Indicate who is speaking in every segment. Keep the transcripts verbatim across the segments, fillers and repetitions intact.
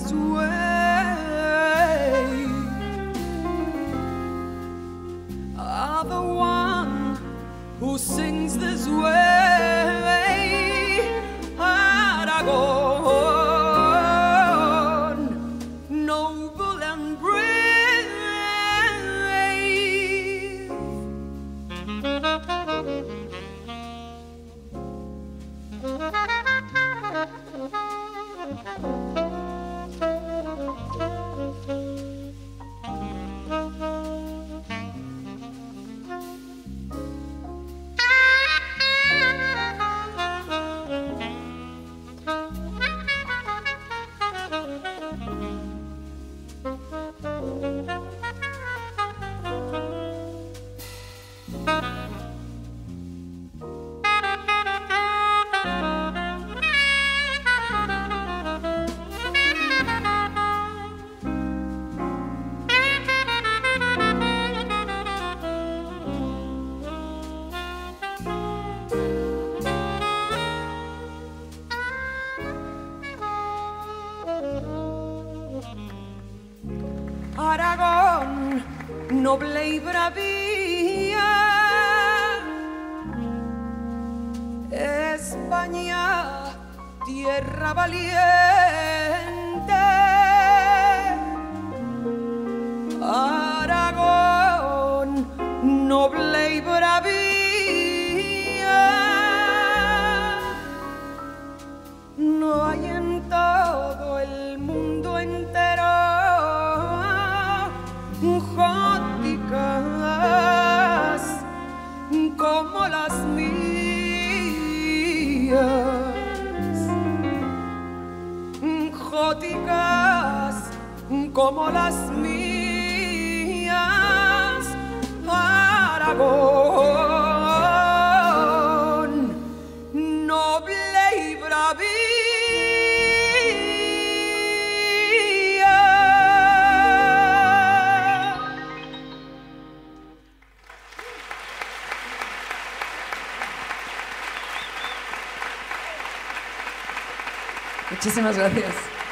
Speaker 1: this way are the one who sings this way. Aragon, noble and brave. Aragón, noble y bravía, España, tierra valiente. Aragón, noble y bravía, no hay en todo el mundo entero jóticas como las mías, jóticas como las mías. Aragón, noble y bravía. Muchísimas gracias.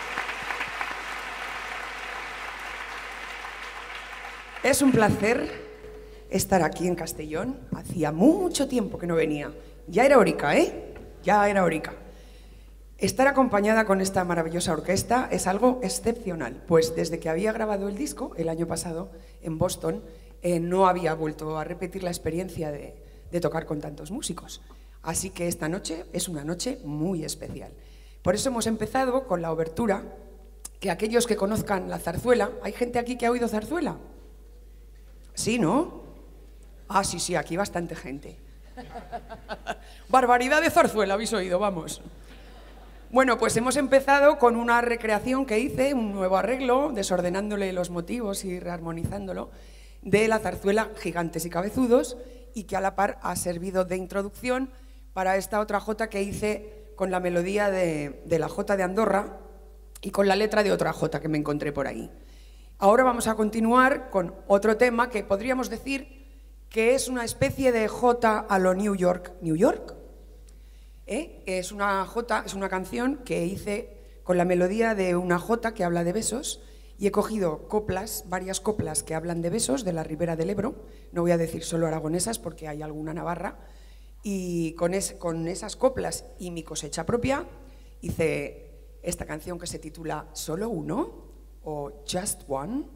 Speaker 1: Es un placer estar aquí en Castellón. Hacía mucho tiempo que no venía. Ya era horica, ¿eh? Ya era horica. Estar acompañada con esta maravillosa orquesta es algo excepcional, pues desde que había grabado el disco el año pasado en Boston, eh, no había vuelto a repetir la experiencia de, de tocar con tantos músicos. Así que esta noche es una noche muy especial. Por eso hemos empezado con la obertura, que aquellos que conozcan la zarzuela... ¿Hay gente aquí que ha oído zarzuela? ¿Sí, no? Ah, sí, sí, aquí bastante gente. Barbaridad de zarzuela habéis oído, vamos. Bueno, pues hemos empezado con una recreación que hice, un nuevo arreglo, desordenándole los motivos y rearmonizándolo, de la zarzuela Gigantes y Cabezudos, y que a la par ha servido de introducción para esta otra jota que hice con la melodía de, de la jota de Andorra y con la letra de otra jota que me encontré por ahí. Ahora vamos a continuar con otro tema que podríamos decir que es una especie de jota a lo New York. ¿New York? ¿Eh? Es una jota, es una canción que hice con la melodía de una jota que habla de besos, y he cogido coplas, varias coplas que hablan de besos de la Ribera del Ebro, no voy a decir solo aragonesas porque hay alguna navarra, y con, es, con esas coplas y mi cosecha propia hice esta canción que se titula ¿Solo uno? O Just One.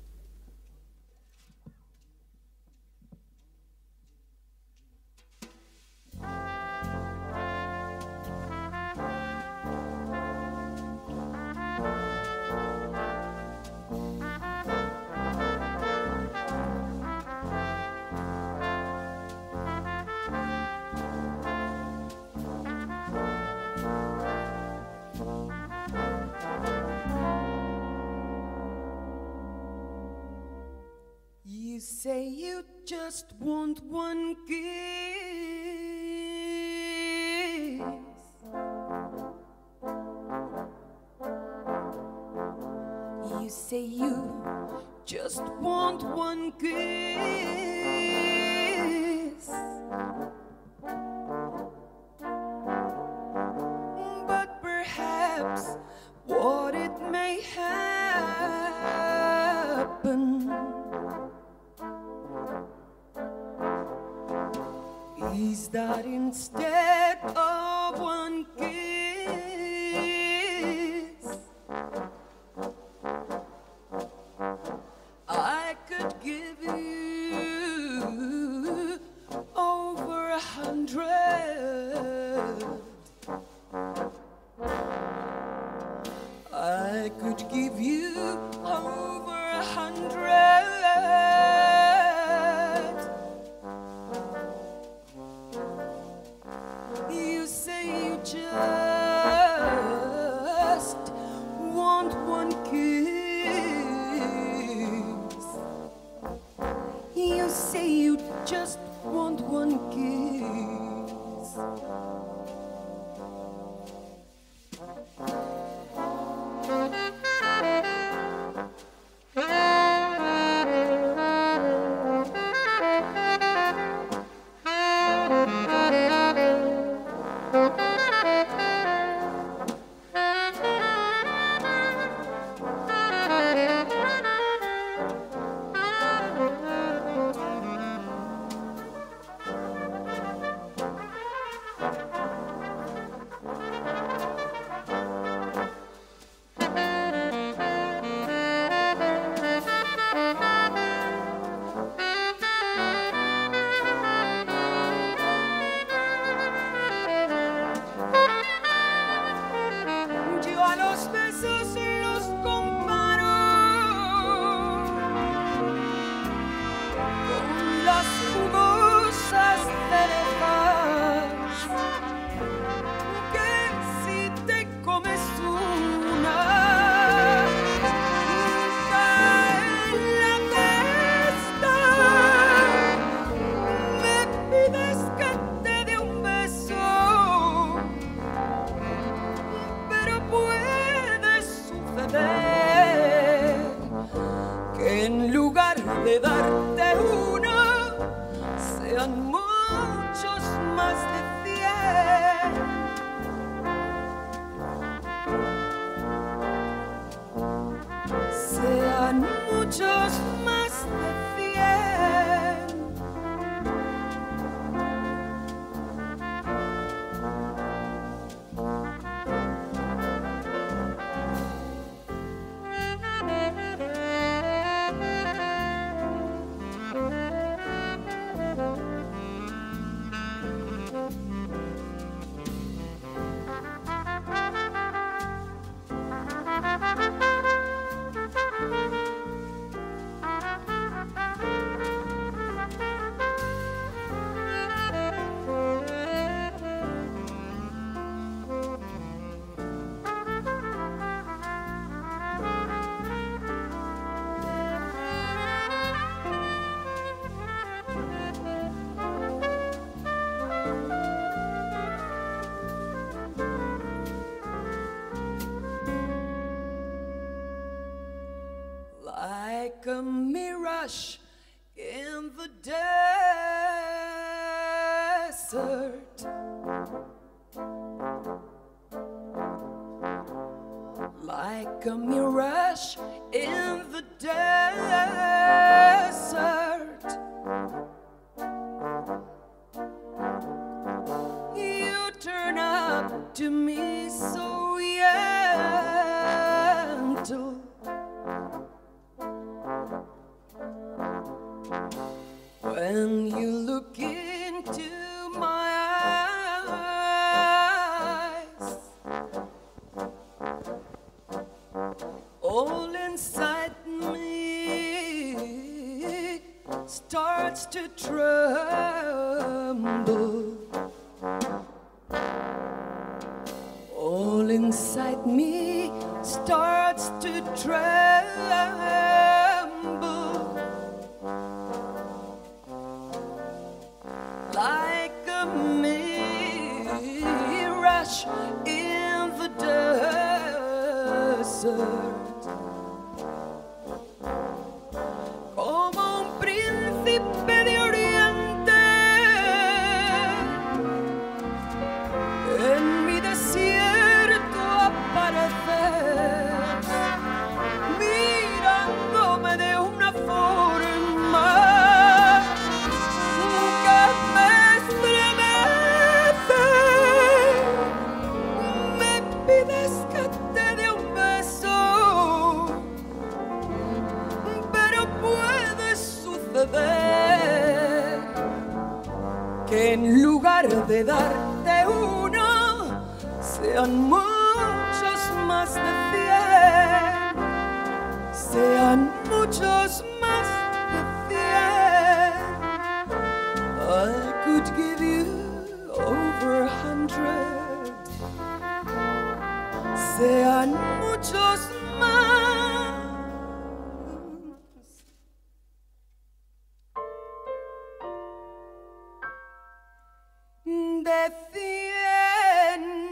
Speaker 1: You say you just want one kiss. You say you just want one kiss. But perhaps what it may is that instead of one kiss, I could give you over a hundred. I could give you over a hundred. You say you just want one kiss. You say you just want one kiss. De darte uno, sean muchos más de cien. Sean muchos más de cien. Like a mirage in the desert, like a mirage in the desert. You turn up to me so gentle. When you look into my eyes, all inside me starts to tremble. All inside me starts to tremble. Like a mirage in the desert, como un príncipe de Oriente en mi desierto apareces, mirándome de una forma que me estremece. vez de darte uno, sean muchos más de cien, sean muchos más de cien. I could give you over a hundred, sean muchos más de cien.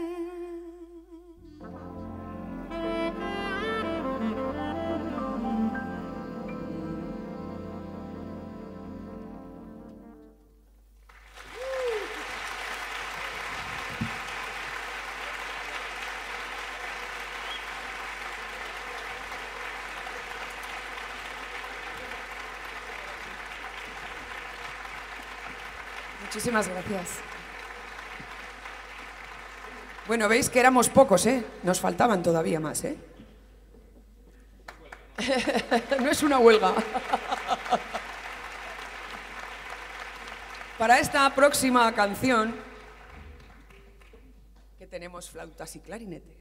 Speaker 1: Muchísimas gracias. Bueno, veis que éramos pocos, ¿eh? Nos faltaban todavía más, ¿eh? No es una huelga. Para esta próxima canción, que tenemos flautas y clarinete.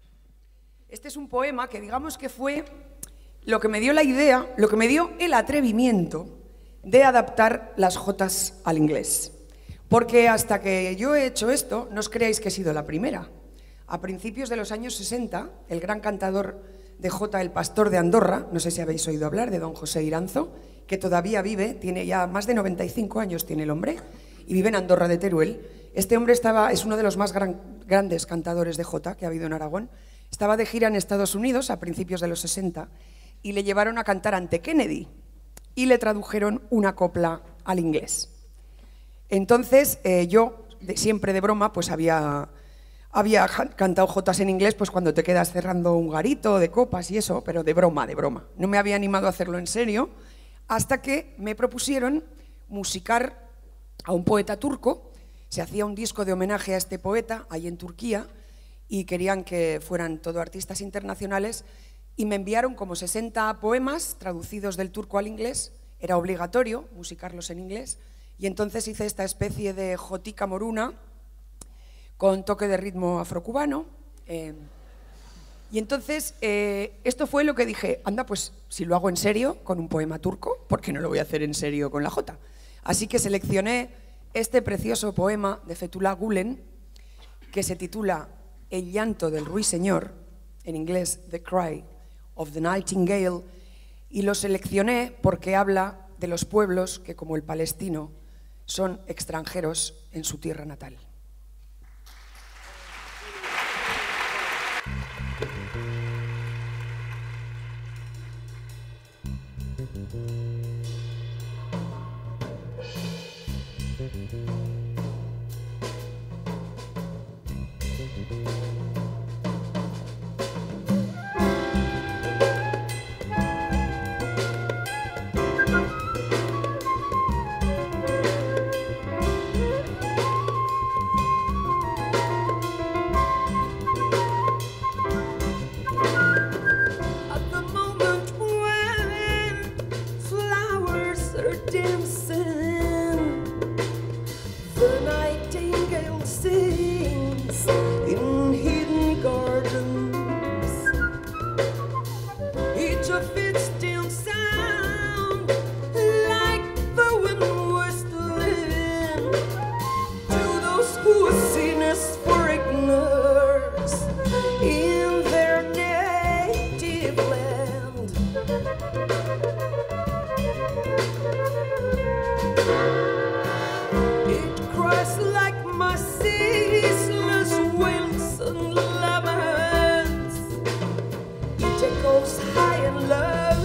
Speaker 1: Este es un poema que digamos que fue lo que me dio la idea, lo que me dio el atrevimiento de adaptar las jotas al inglés. Porque hasta que yo he hecho esto, no os creáis que he sido la primera. A principios de los años sesenta, el gran cantador de jota, el Pastor de Andorra, no sé si habéis oído hablar de don José Iranzo, que todavía vive, tiene ya más de noventa y cinco años tiene el hombre, y vive en Andorra de Teruel. Este hombre estaba, es uno de los más gran, grandes cantadores de jota que ha habido en Aragón. Estaba de gira en Estados Unidos a principios de los sesenta y le llevaron a cantar ante Kennedy y le tradujeron una copla al inglés. Entonces, eh, yo, de, siempre de broma, pues había, había cantado jotas en inglés pues cuando te quedas cerrando un garito de copas y eso, pero de broma, de broma. No me había animado a hacerlo en serio, hasta que me propusieron musicar a un poeta turco. Se hacía un disco de homenaje a este poeta, ahí en Turquía, y querían que fueran todo artistas internacionales, y me enviaron como sesenta poemas traducidos del turco al inglés. Era obligatorio musicarlos en inglés. Y entonces hice esta especie de jotica moruna con toque de ritmo afrocubano. Eh, y entonces eh, esto fue lo que dije, anda, pues si lo hago en serio con un poema turco, ¿por qué no lo voy a hacer en serio con la jota? Así que seleccioné este precioso poema de Fethullah Gulen, que se titula El llanto del ruiseñor, en inglés The Cry of the Nightingale, y lo seleccioné porque habla de los pueblos que, como el palestino, son extranjeros en su tierra natal. High and low.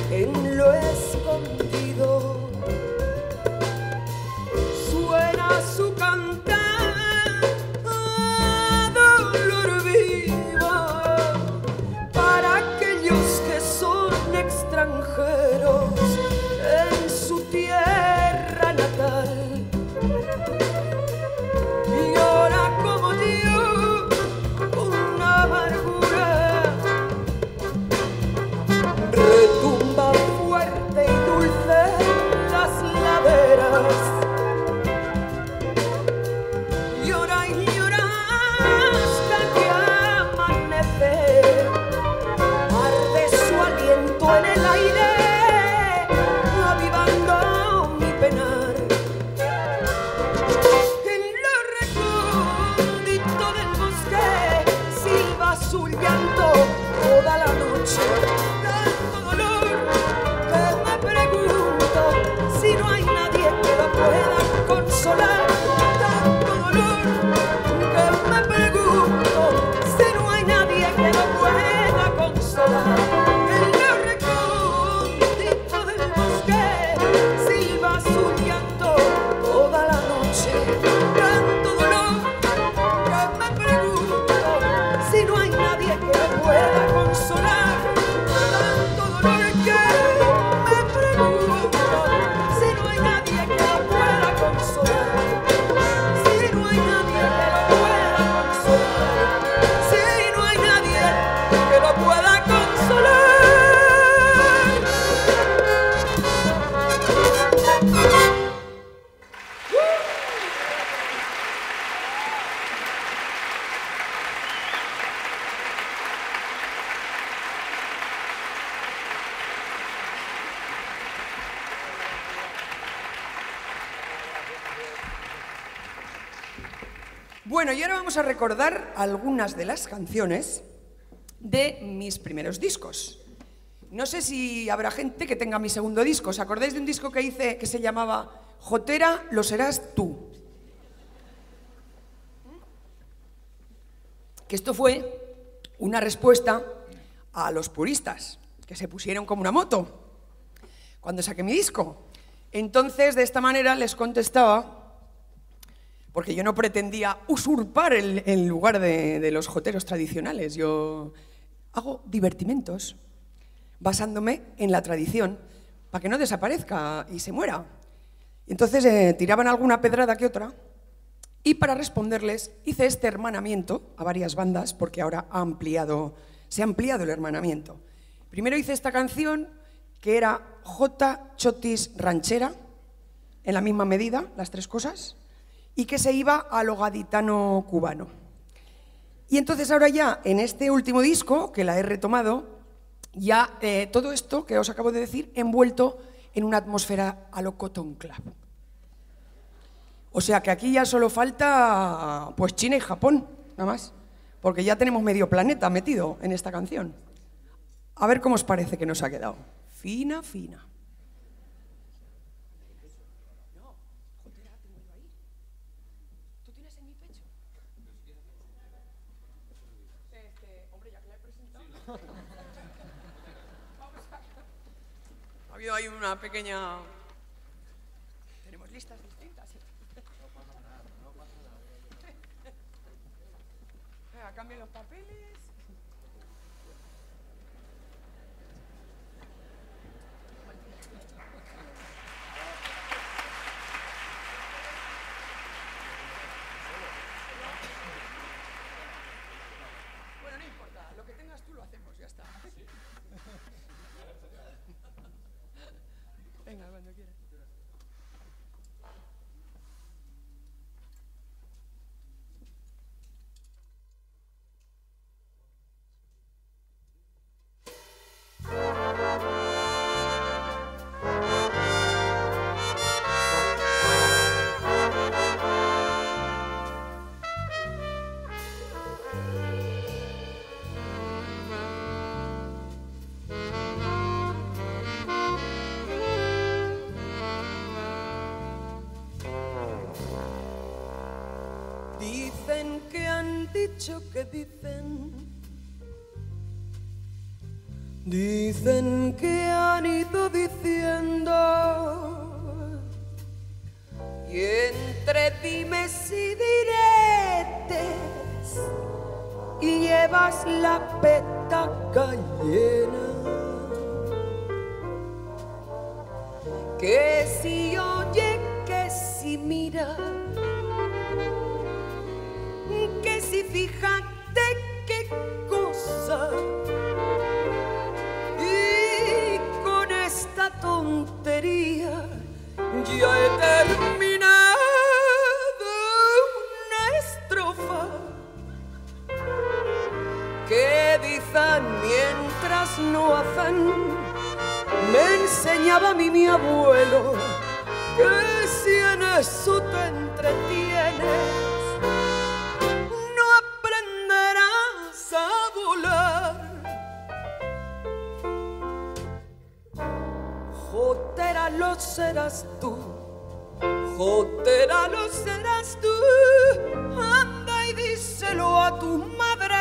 Speaker 1: en lo escondido suena su cantar a dolor vivo para aquellos que son extranjeros en su tierra natal. Llora como Dios una amargura, retumba fuerte y dulce en las laderas. Llora y llora hasta que amanece, arde su aliento en el aire, avivando mi penar. En lo recóndito del bosque silba su llanto toda la noche. Tanto dolor que me pregunto si no hay nadie que lo pueda consolar. Tanto dolor que me pregunto si no hay nadie que lo pueda consolar. En lo recóndito del bosque silba su llanto toda la noche. Tanto dolor que me pregunto si no hay nadie que lo pueda consolar. Tanto dolor que me pregunto si no hay nadie que lo pueda consolar. Si no hay nadie que lo pueda consolar. Si no hay nadie que lo pueda consolar. Bueno, y ahora vamos a recordar algunas de las canciones de mis primeros discos. No sé si habrá gente que tenga mi segundo disco. ¿Os acordáis de un disco que hice que se llamaba Jotera, lo serás tú? Que esto fue una respuesta a los puristas, que se pusieron como una moto cuando saqué mi disco. Entonces, de esta manera les contestaba, porque yo no pretendía usurpar el, el lugar de, de los joteros tradicionales. Yo hago divertimentos basándome en la tradición para que no desaparezca y se muera. Entonces eh, tiraban alguna pedrada que otra y para responderles hice este hermanamiento a varias bandas porque ahora ha ampliado, se ha ampliado el hermanamiento. Primero hice esta canción que era Jota, Chotis, Ranchera, en la misma medida, las tres cosas, y que se iba a lo gaditano cubano. Y entonces ahora ya, en este último disco, que la he retomado, ya eh, todo esto que os acabo de decir, envuelto en una atmósfera a lo Cotton Club. O sea que aquí ya solo falta pues China y Japón, nada más, porque ya tenemos medio planeta metido en esta canción. A ver cómo os parece que nos ha quedado. Fina, fina. Ha habido ahí una pequeña... Tenemos listas distintas. No pasa nada, no pasa nada. Venga, cambien los papeles. Bueno, no importa, lo que tengas tú lo hacemos, ya está. Venga, cuando quieras. Dicen que han dicho que dicen, Dicen que han ido diciendo, y entre dimes y diretes llevas la petaca llena, que si oye, que si mira, que si fíjate qué cosa. Tontería, ya he terminado una estrofa que dicen mientras no hacen. Me enseñaba a mí mi abuelo que si en eso te entretienes no aprenderás a volar. Jotera lo serás tú, jotera lo serás tú, anda y díselo a tu madre,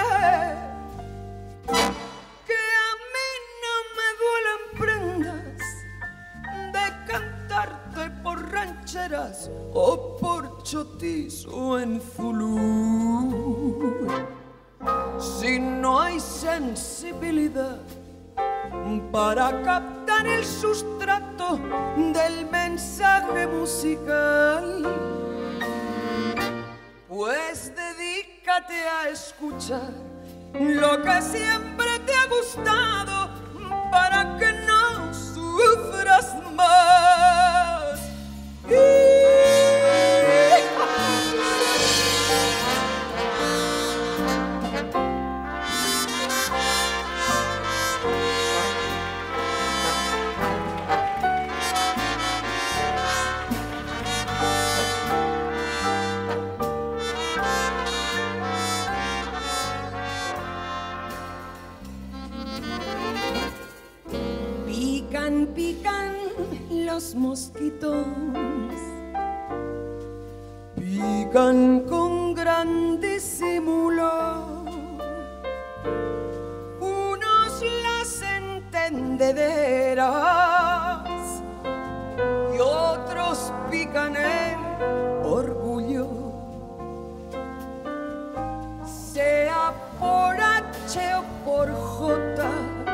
Speaker 1: que a mí no me duelen prendas de cantarte por rancheras o por chotis o en zulú. Si no hay sensibilidad para captar el sustrato del mensaje musical, pues dedícate a escuchar lo que siempre te ha gustado para que no sufras más. Pican, pican los mosquitos, pican con gran disimulo, unos las entendederas y otros pican el orgullo, sea por H o por J,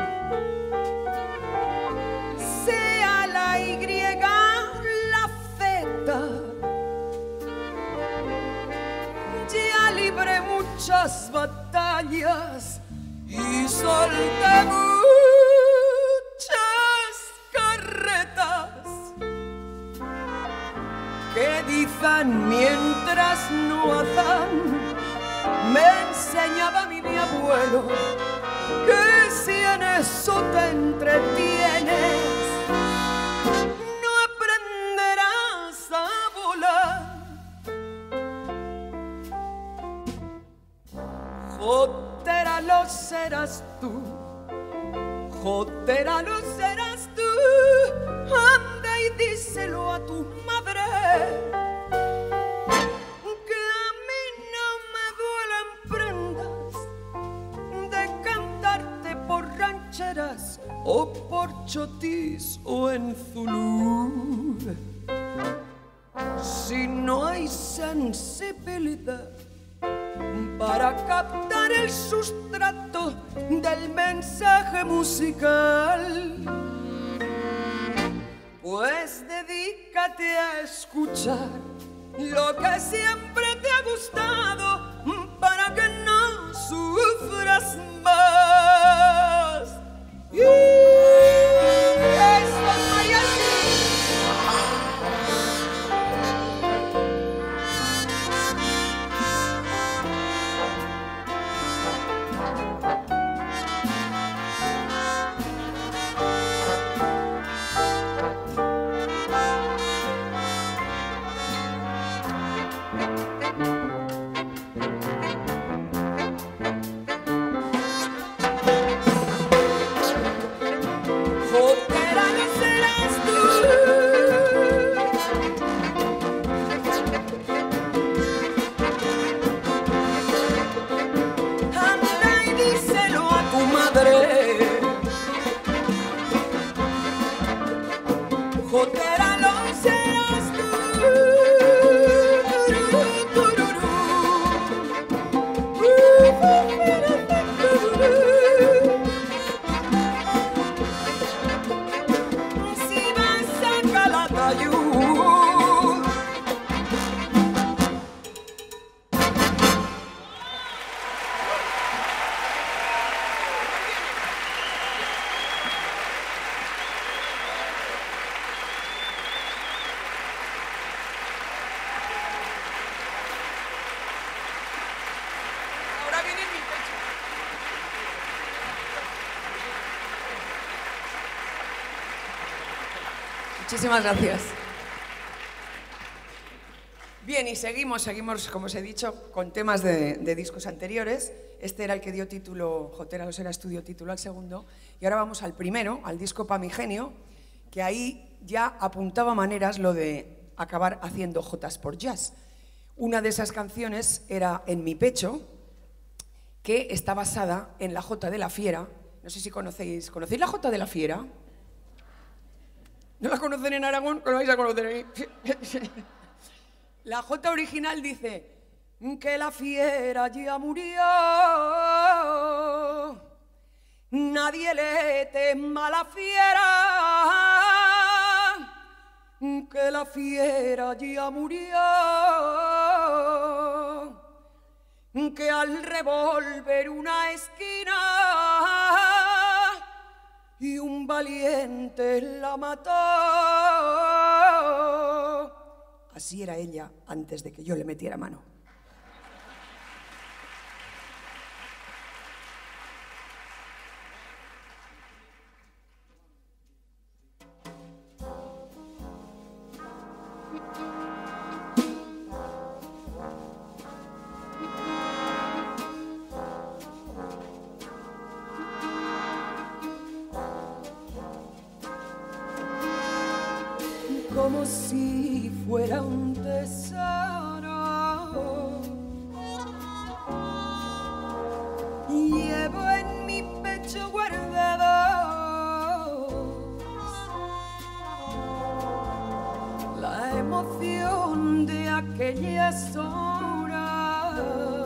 Speaker 1: sea la Y, la Z. Ya libré muchas batallas y solté muchas carretas que dicen mientras no hacen. Me enseñaba a mí mi abuelo que si en eso te entretienes no aprenderás a volar. Jotera lo serás tú, jotera lo serás tú, anda y díselo a tu madre, que a mí no me duelen prendas de cantarte por rancheras o por chotis o en zulú. Si no hay sensibilidad para captar el sustrato del mensaje musical, pues dedícate a escuchar lo que siempre te ha gustado para que no sufras más. Y eso es mariachi. Jotera lo serás tú. Si vas a Calatayud. Ahora viene mi pecho. Muchísimas gracias. Bien, y seguimos, seguimos, como os he dicho, con temas de, de discos anteriores. Este era el que dio título, Jotera Los era estudio título al segundo. Y ahora vamos al primero, al disco Pa' mi genio, que ahí ya apuntaba maneras lo de acabar haciendo jotas por jazz. Una de esas canciones era En mi pecho, que está basada en la Jota de la Fiera. No sé si conocéis, ¿conocéis la Jota de la Fiera? ¿No la conocen en Aragón? ¿No la vais a conocer ahí? La Jota original dice que la fiera ya murió, nadie le tema a la fiera, que la fiera ya murió, que al revolver una esquina y un valiente la mató. Así era ella antes de que yo le metiera mano. Como si fuera un tesoro, llevo en mi pecho guardados la emoción de aquellas horas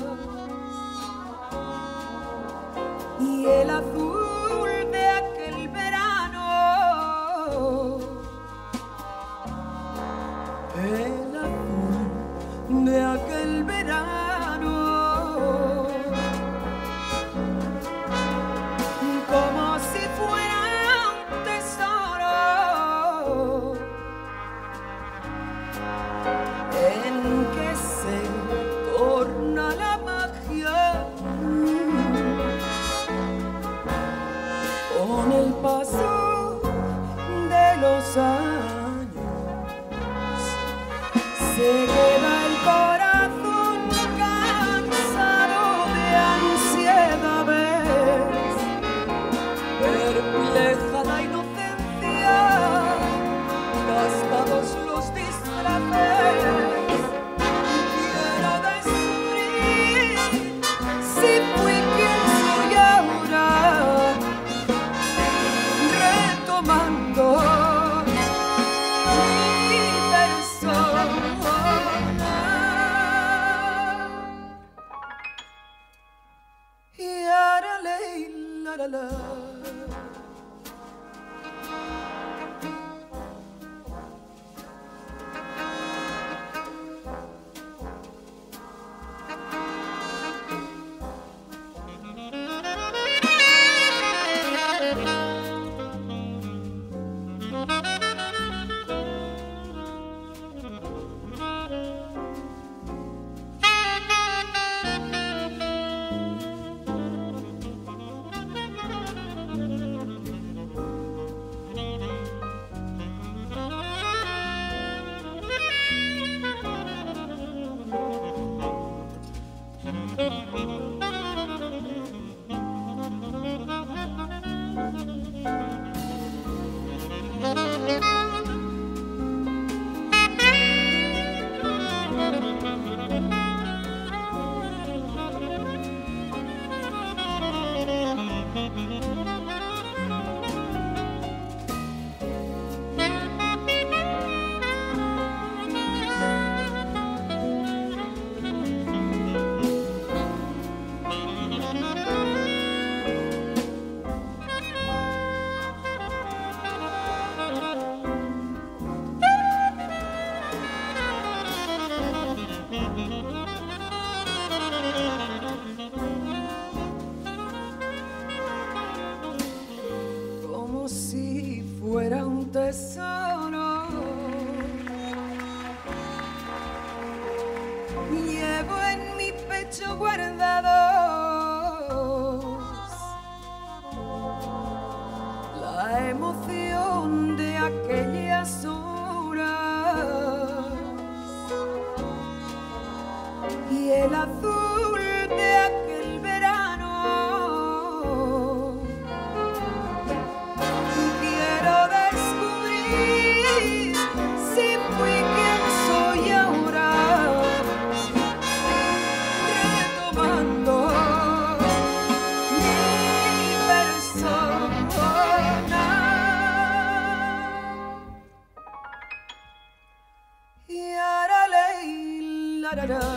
Speaker 1: y el azul de aquel verano. El azul de aquel verano, como si fuera un tesoro, en que se torna la magia con el paso de los años. Se queda el corazón cansado de ansiedades, perpleja la inocencia, gastados los disfraces. Quiero descubrir si fui quien soy ahora, retomando mi persona. fuera un tesoro. Llevo en mi pecho guardados la emoción de aquellas horas y el azul de aquel verano. Quiero descubrir si fui quien soy ahora, retomando mi persona. Y ahora leí la la la.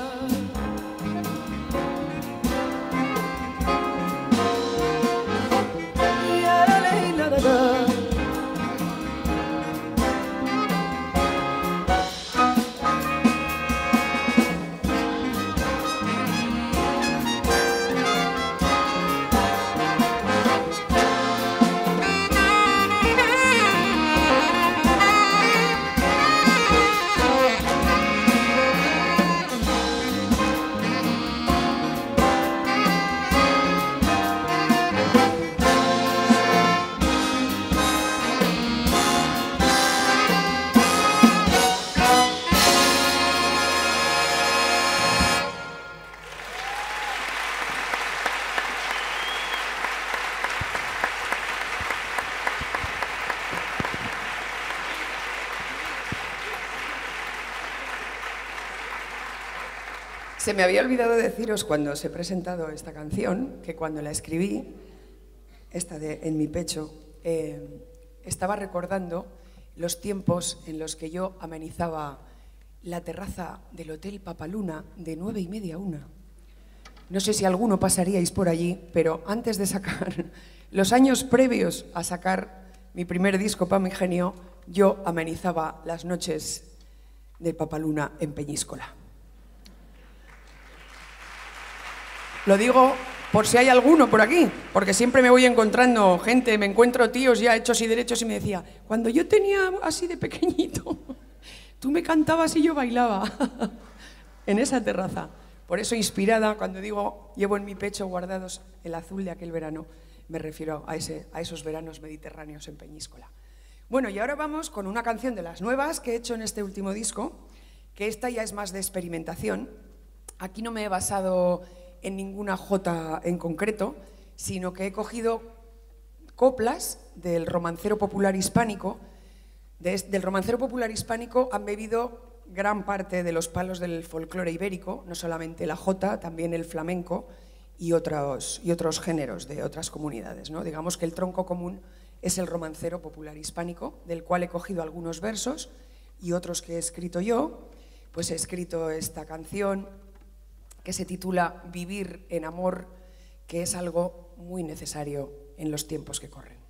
Speaker 1: Se me había olvidado deciros cuando os he presentado esta canción, que cuando la escribí, esta de En mi pecho, eh, estaba recordando los tiempos en los que yo amenizaba la terraza del Hotel Papaluna de nueve y media a una. No sé si alguno pasaríais por allí, pero antes de sacar, los años previos a sacar mi primer disco, Pa' mi genio, yo amenizaba las noches del Papaluna en Peñíscola. Lo digo por si hay alguno por aquí, porque siempre me voy encontrando gente, me encuentro tíos ya hechos y derechos y me decía, cuando yo tenía así de pequeñito, tú me cantabas y yo bailaba en esa terraza. Por eso, inspirada, cuando digo llevo en mi pecho guardados el azul de aquel verano, me refiero a, ese, a esos veranos mediterráneos en Peñíscola. Bueno, y ahora vamos con una canción de las nuevas que he hecho en este último disco, que esta ya es más de experimentación. Aquí no me he basado en ninguna jota en concreto, sino que he cogido coplas del romancero popular hispánico. De, del romancero popular hispánico han bebido gran parte de los palos del folclore ibérico, no solamente la jota, también el flamenco y otros, y otros géneros de otras comunidades, ¿no? Digamos que el tronco común es el romancero popular hispánico, del cual he cogido algunos versos y otros que he escrito yo. Pues he escrito esta canción que se titula Vivir en amor, que es algo muy necesario en los tiempos que corren.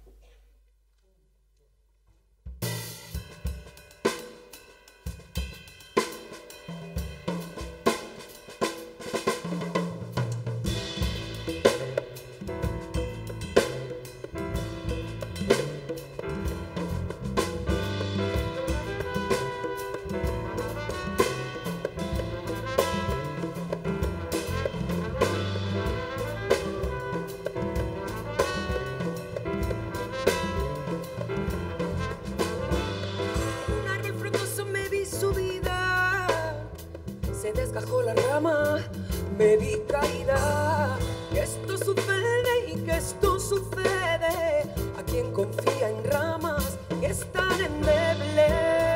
Speaker 1: Desgajó la rama, me vi caída. Que esto sucede y que esto sucede a quien confía en ramas que están endebles.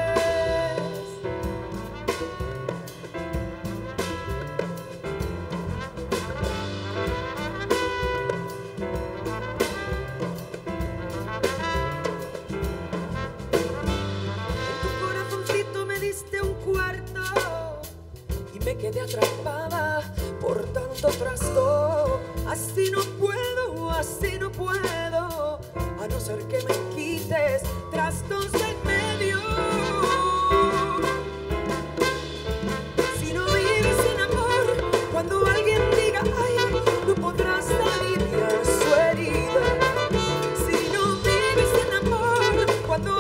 Speaker 1: En tu corazoncito me diste un cuarto y me quedé atrapada por tanto trasto. Así no puedo, así no puedo, a no ser que me quites trastos de en medio. Si no vives sin amor, cuando alguien diga ay, no podrás salir de su herida. Si no vives sin amor, cuando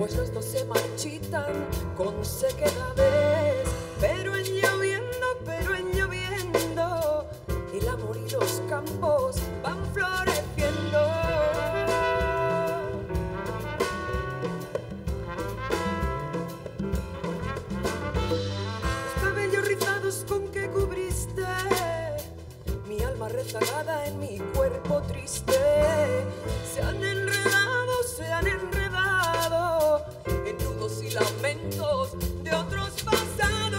Speaker 1: pues los dos se marchitan con sequedades, pero en lloviendo, pero en lloviendo, el amor y los campos van floreciendo. Los cabellos rizados con que cubriste mi alma rezagada en mi cuerpo triste se han enredado, se han enredado en nudos y lamentos de otros pasados.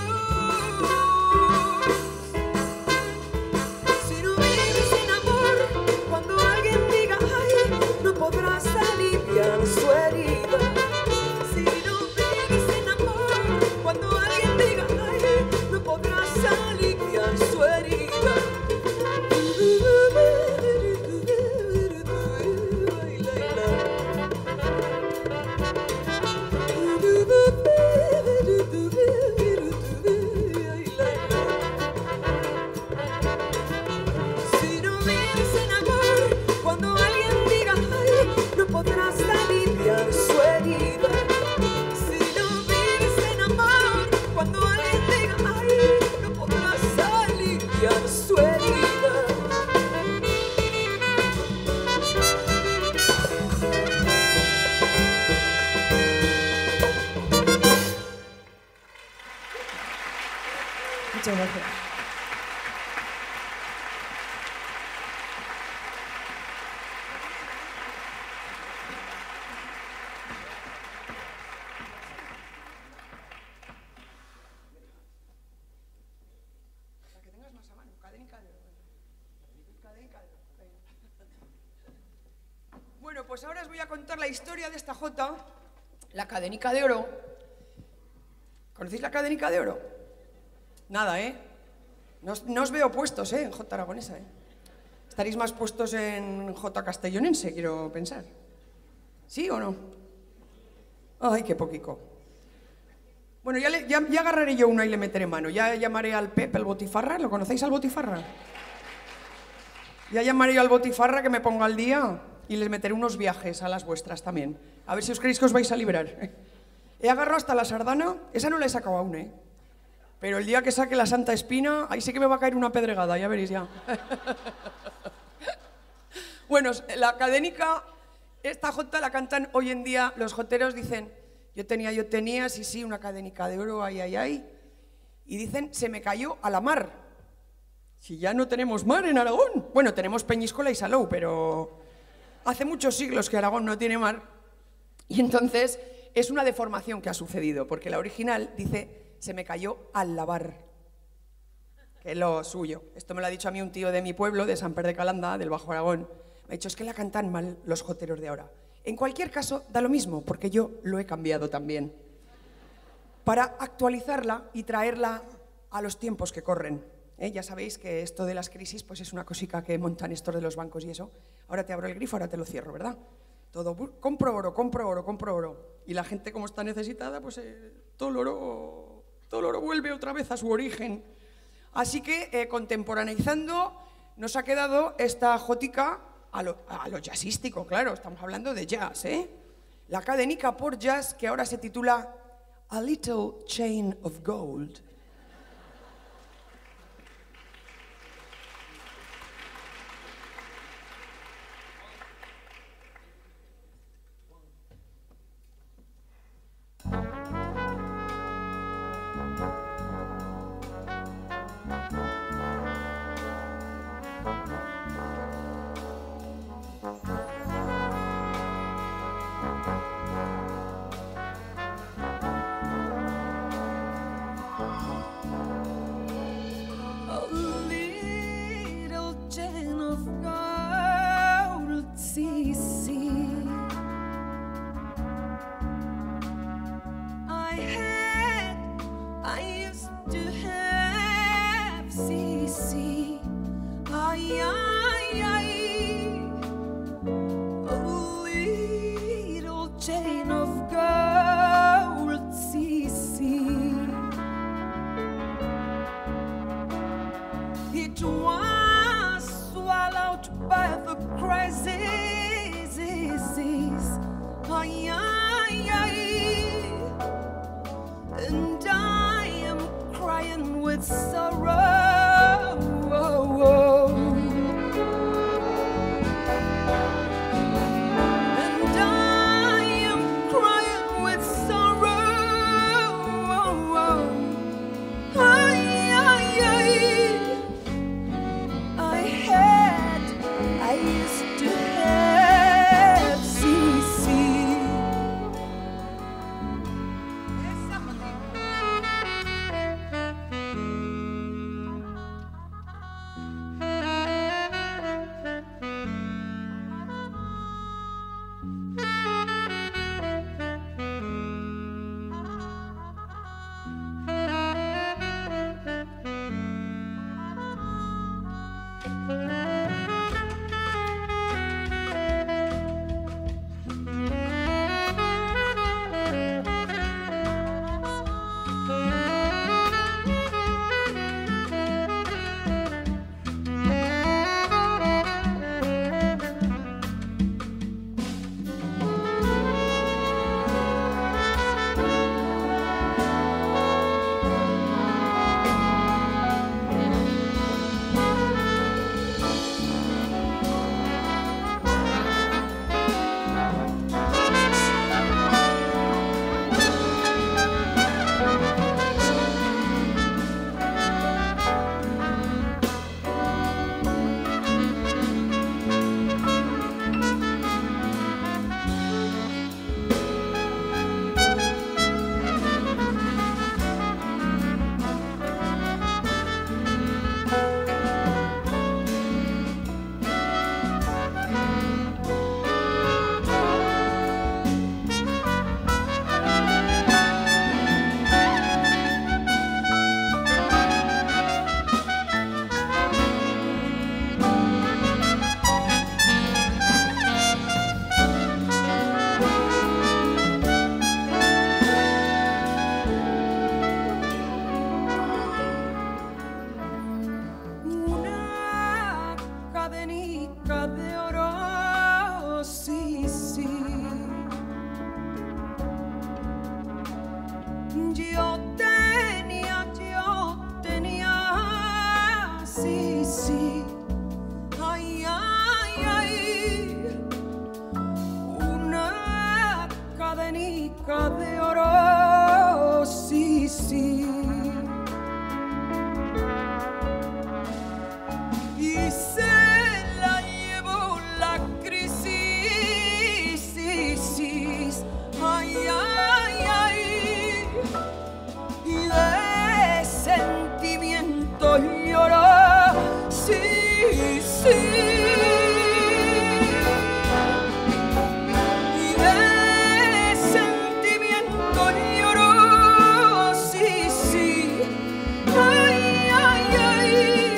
Speaker 1: Si no vives sin amor, cuando alguien diga ay, no podrás aliviar su herida. Si no vives sin amor, cuando alguien diga ay, no podrás aliviar su herida. Muchas gracias. La que tengas más a mano, cadenica de oro. Cadenica de oro. Bueno, pues ahora os voy a contar la historia de esta jota, la cadenica de oro. ¿Conocéis la cadenica de oro? Nada, ¿eh? No os, no os veo puestos, ¿eh? En jota aragonesa, ¿eh? Estaréis más puestos en jota castellonense, quiero pensar. ¿Sí o no? Ay, qué poquico. Bueno, ya, le, ya, ya agarraré yo una y le meteré mano. Ya llamaré al Pep, el botifarra. ¿Lo conocéis al botifarra? Ya llamaré al botifarra que me ponga al día y les meteré unos viajes a las vuestras también. A ver si os creéis que os vais a librar. He agarrado hasta la sardana. Esa no la he sacado aún, ¿eh? Pero el día que saque la Santa Espina, ahí sí que me va a caer una pedregada, ya veréis ya. Bueno, la cadénica, esta jota la cantan hoy en día, los joteros dicen, yo tenía, yo tenía, sí, sí, una cadénica de oro, ay, ay, ay. Y dicen, se me cayó a la mar. Si ya no tenemos mar en Aragón. Bueno, tenemos Peñíscola y Salou, pero hace muchos siglos que Aragón no tiene mar. Y entonces es una deformación que ha sucedido, porque la original dice, se me cayó al lavar, que es lo suyo. Esto me lo ha dicho a mí un tío de mi pueblo, de San Pedro de Calanda, del Bajo Aragón. Me ha dicho, es que la cantan mal los joteros de ahora. En cualquier caso, da lo mismo, porque yo lo he cambiado también, para actualizarla y traerla a los tiempos que corren. ¿Eh? Ya sabéis que esto de las crisis pues es una cosica que montan estos de los bancos y eso. Ahora te abro el grifo, ahora te lo cierro, ¿verdad? Todo, compro oro, compro oro, compro oro. Y la gente, como está necesitada, pues eh, todo el oro... Todo el oro vuelve otra vez a su origen. Así que, eh, contemporaneizando, nos ha quedado esta jotica a lo, a lo jazzístico, claro, estamos hablando de jazz, ¿eh? La cadenica por jazz, que ahora se titula A Little Chain of Gold. Crazy, ay, ay, ay. with sorrow. And I am crying with sorrow. I, I, I, I had, I used to have, see, see. Cadenica de oro, sí, sí. Yo tenía, yo tenía, sí, sí. Ay, ay, ay. Una cadenica de oro, sí, sí. Y se la llevó la crisis, sí, sí. Ay, ay, ay. Y de sentimiento lloró, sí, sí. Y de sentimiento lloró, sí, sí. Ay, ay, ay.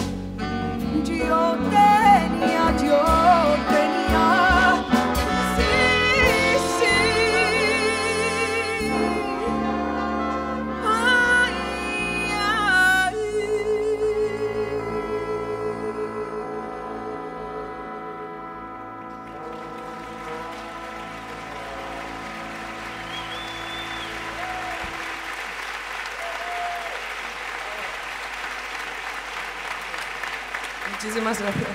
Speaker 1: Yo tenía, yo tenía, sí, sí. Ay, ay. Muchísimas gracias.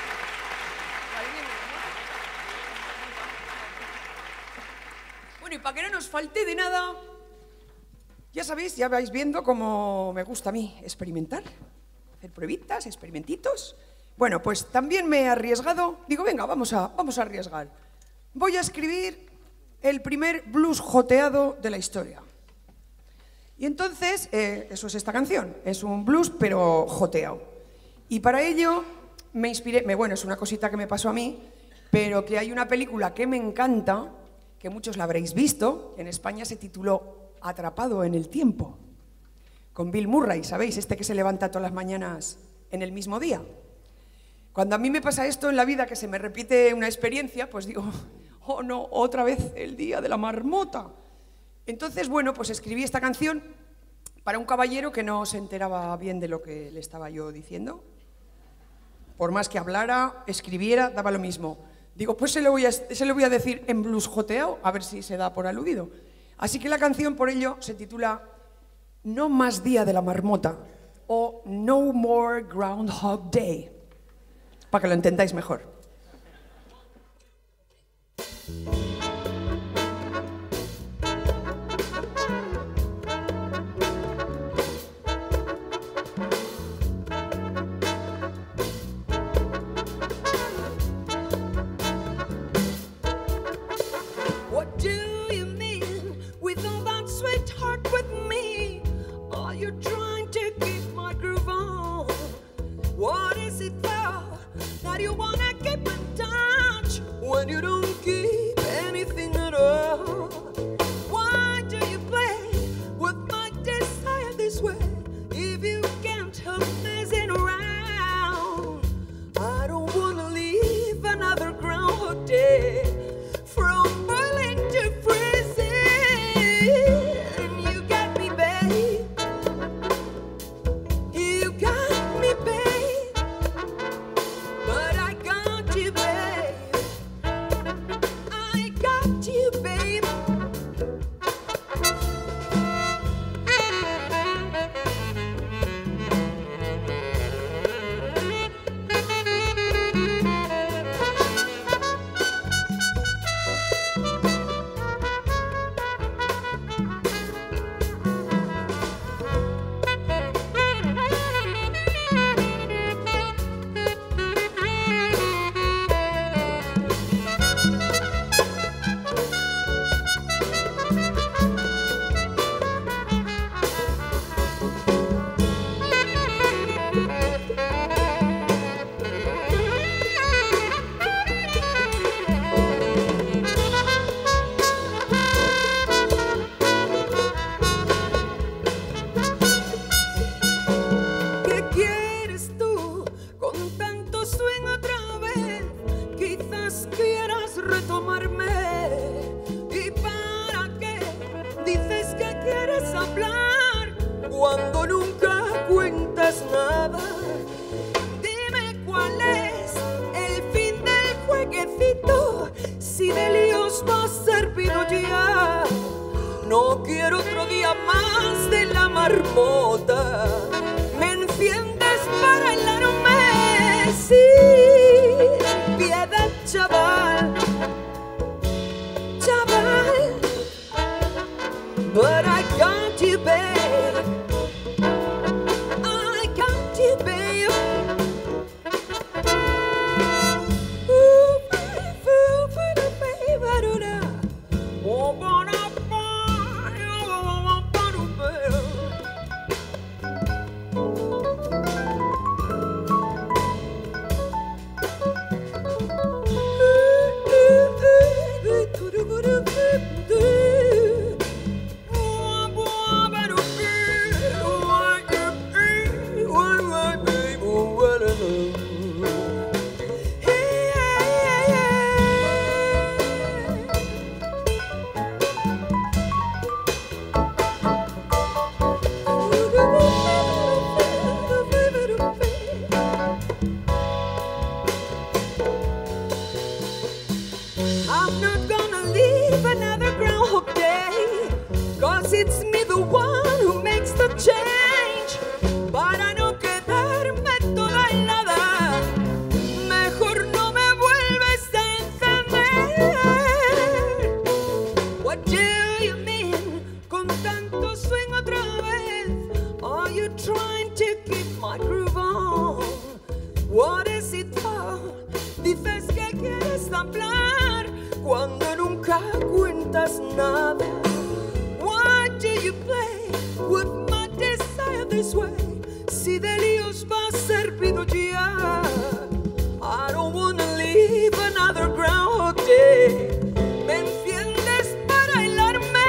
Speaker 1: Bueno, y para que no nos falte de nada, ya sabéis, ya vais viendo cómo me gusta a mí experimentar, hacer pruebitas, experimentitos. Bueno, pues también me he arriesgado, digo, venga, vamos a, vamos a arriesgar. Voy a escribir el primer blues joteado de la historia. Y entonces, eh, eso es esta canción, es un blues pero joteado. Y para ello me inspiré, me, bueno, es una cosita que me pasó a mí, pero que hay una película que me encanta, que muchos la habréis visto, en España se tituló Atrapado en el tiempo, con Bill Murray, ¿sabéis? Este que se levanta todas las mañanas en el mismo día. Cuando a mí me pasa esto en la vida, que se me repite una experiencia, pues digo, oh no, otra vez el día de la marmota. Entonces, bueno, pues escribí esta canción para un caballero que no se enteraba bien de lo que le estaba yo diciendo. Por más que hablara, escribiera, daba lo mismo. Digo, pues se lo voy a, se lo voy a decir en blues joteado, a ver si se da por aludido. Así que la canción, por ello, se titula No más día de la marmota. o No More Groundhog Day, para que lo entendáis mejor.
Speaker 2: Cuando nunca cuentas nada, dime cuál es el fin del jueguecito, si de líos va servido ya. No quiero otro día más de la marmota, me enciendes para bailarme, sí, piedad chaval, chaval, but I got you babe. I'm not gonna leave another Groundhog Day, 'cause it's me the one who makes the change. Para no quedarme toda helada, mejor no me vuelves a encender. What do you mean con tanto swing otra vez? Are you trying to keep my groove on? What is it for? Dices que quieres hablar cuando nunca cuentas nada. Why do you play with my desire this way? Si de líos va servido ya. I don't wanna live another Groundhog Day. Me enciendes para bailarme,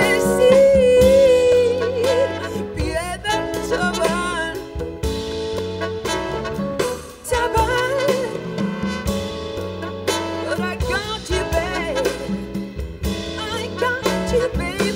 Speaker 2: sí, piedad chaval, chaval, but I got you babe, I got you babe.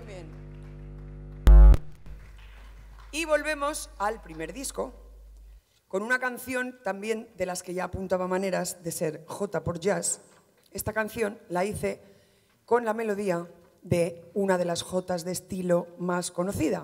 Speaker 1: bien. Y volvemos al primer disco, con una canción también de las que ya apuntaba maneras de ser J por Jazz. Esta canción la hice con la melodía de una de las jotas de estilo más conocida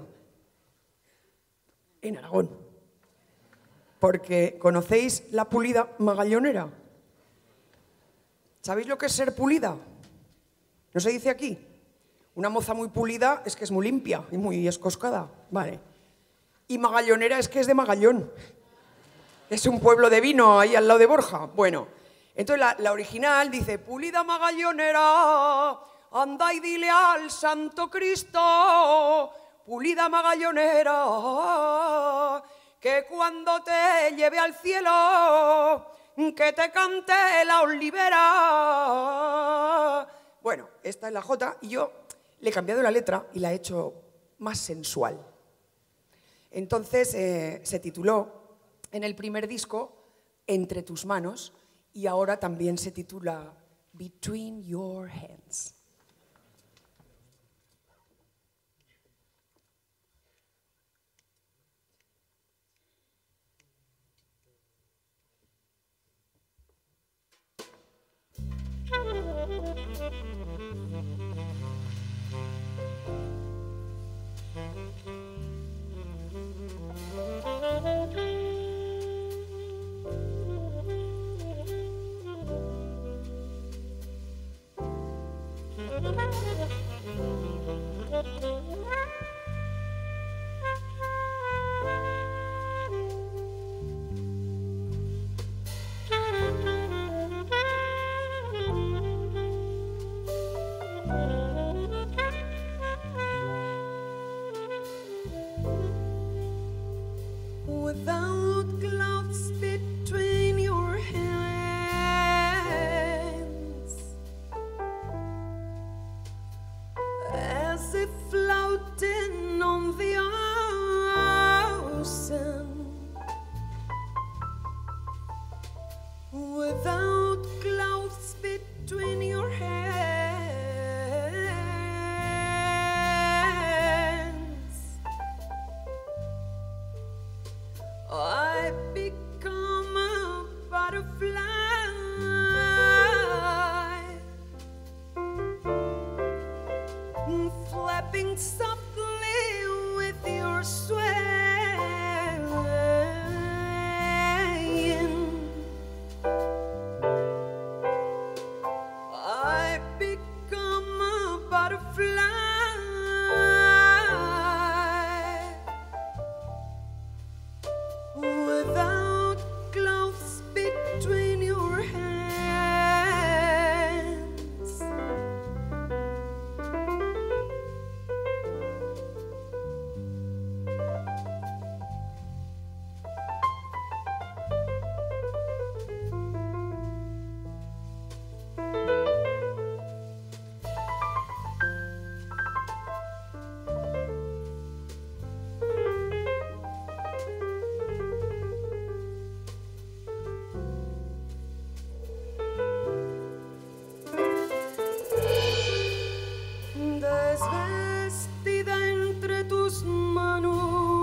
Speaker 1: en Aragón. Porque ¿conocéis la pulida magallonera? ¿Sabéis lo que es ser pulida? ¿No se dice aquí? Una moza muy pulida es que es muy limpia y muy escoscada. Vale. Y magallonera es que es de Magallón. Es un pueblo de vino ahí al lado de Borja. Bueno, entonces la, la original dice: pulida magallonera, anda y dile al Santo Cristo, pulida magallonera, que cuando te lleve al cielo, que te cante la olivera. Bueno, esta es la jota y yo le he cambiado la letra y la he hecho más sensual. Entonces eh, se tituló en el primer disco Entre tus manos y ahora también se titula Between Your Hands.
Speaker 2: Without clouds between your hands, as if floating on the ocean, without clouds between your hands, I become a butterfly, flapping softly with your swaying. I become a butterfly, without clouds between your hands. Desvestida entre tus manos,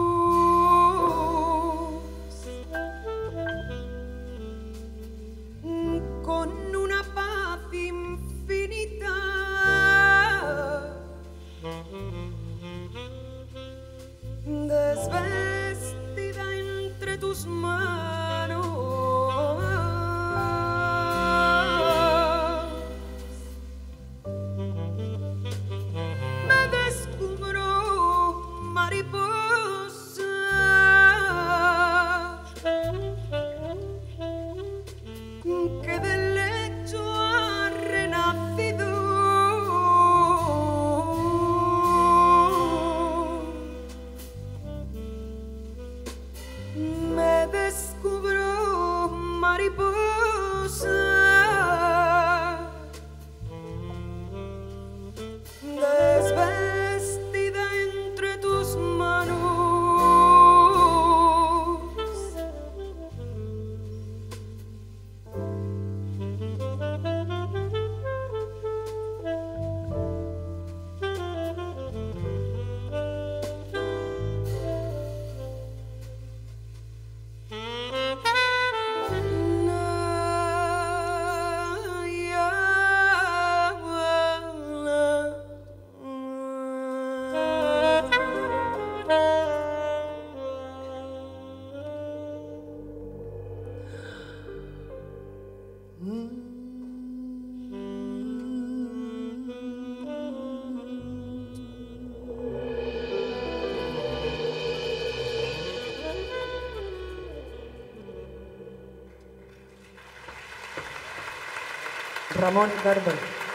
Speaker 2: con una paz infinita, desvestida entre tus manos, me descubro mariposa, que del lecho ha renacido, me descubro mariposa, desvestida entre tus manos.
Speaker 1: Ramón Dardo.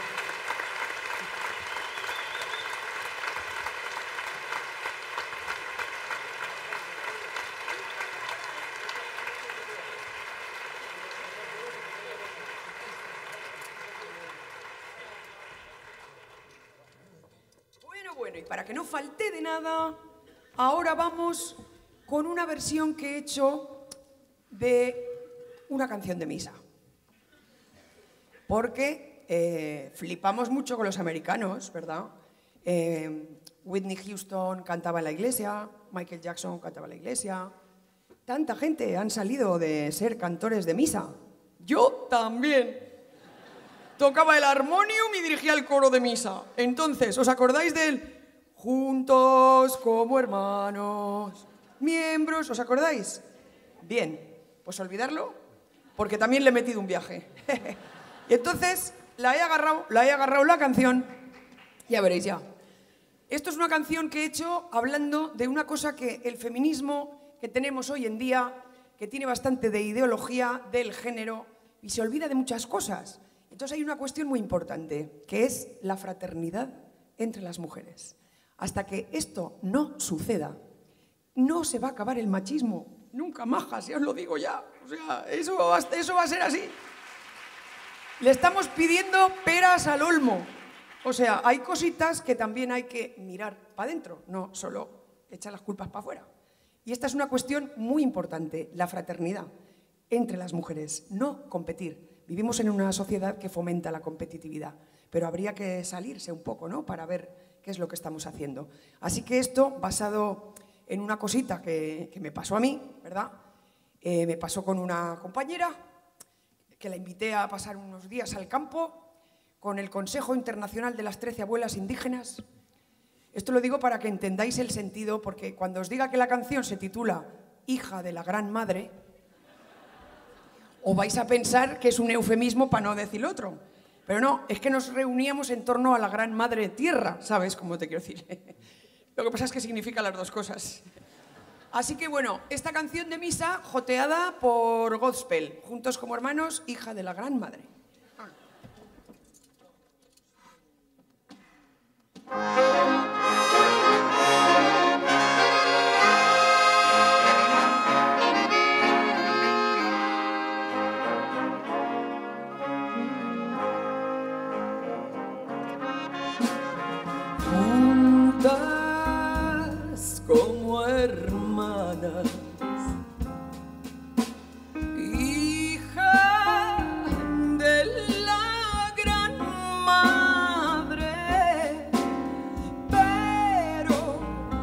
Speaker 1: Bueno, bueno, y para que no falte de nada, ahora vamos con una versión que he hecho de una canción de misa. Porque eh, flipamos mucho con los americanos, ¿verdad? Eh, Whitney Houston cantaba en la iglesia, Michael Jackson cantaba en la iglesia. Tanta gente han salido de ser cantores de misa. Yo también. Tocaba el armonium y dirigía el coro de misa. Entonces, ¿os acordáis del juntos como hermanos, miembros? ¿Os acordáis? Bien, pues olvidarlo, porque también le he metido un viaje. Y entonces la he agarrado, la he agarrado la canción, ya veréis ya. Esto es una canción que he hecho hablando de una cosa que el feminismo que tenemos hoy en día, que tiene bastante de ideología del género y se olvida de muchas cosas. Entonces hay una cuestión muy importante, que es la fraternidad entre las mujeres. Hasta que esto no suceda, no se va a acabar el machismo. Nunca majas, ya os lo digo ya. O sea, eso va, eso va a ser así. Le estamos pidiendo peras al olmo. O sea, hay cositas que también hay que mirar para adentro, no solo echar las culpas para afuera. Y esta es una cuestión muy importante, la fraternidad entre las mujeres, no competir. Vivimos en una sociedad que fomenta la competitividad, pero habría que salirse un poco, ¿no?, para ver qué es lo que estamos haciendo. Así que esto, basado en una cosita que, que me pasó a mí, ¿verdad? Eh, me pasó con una compañera que la invité a pasar unos días al campo con el Consejo Internacional de las Trece Abuelas Indígenas. Esto lo digo para que entendáis el sentido, porque cuando os diga que la canción se titula Hija de la Gran Madre, os vais a pensar que es un eufemismo para no decir otro. Pero no, es que nos reuníamos en torno a la Gran Madre Tierra, ¿sabes cómo te quiero decir? Lo que pasa es que significa las dos cosas. Así que bueno, esta canción de misa joteada por Gospel, Juntos como Hermanos, Hija de la Gran Madre.
Speaker 2: Juntas como hermanas, hija de la gran madre, pero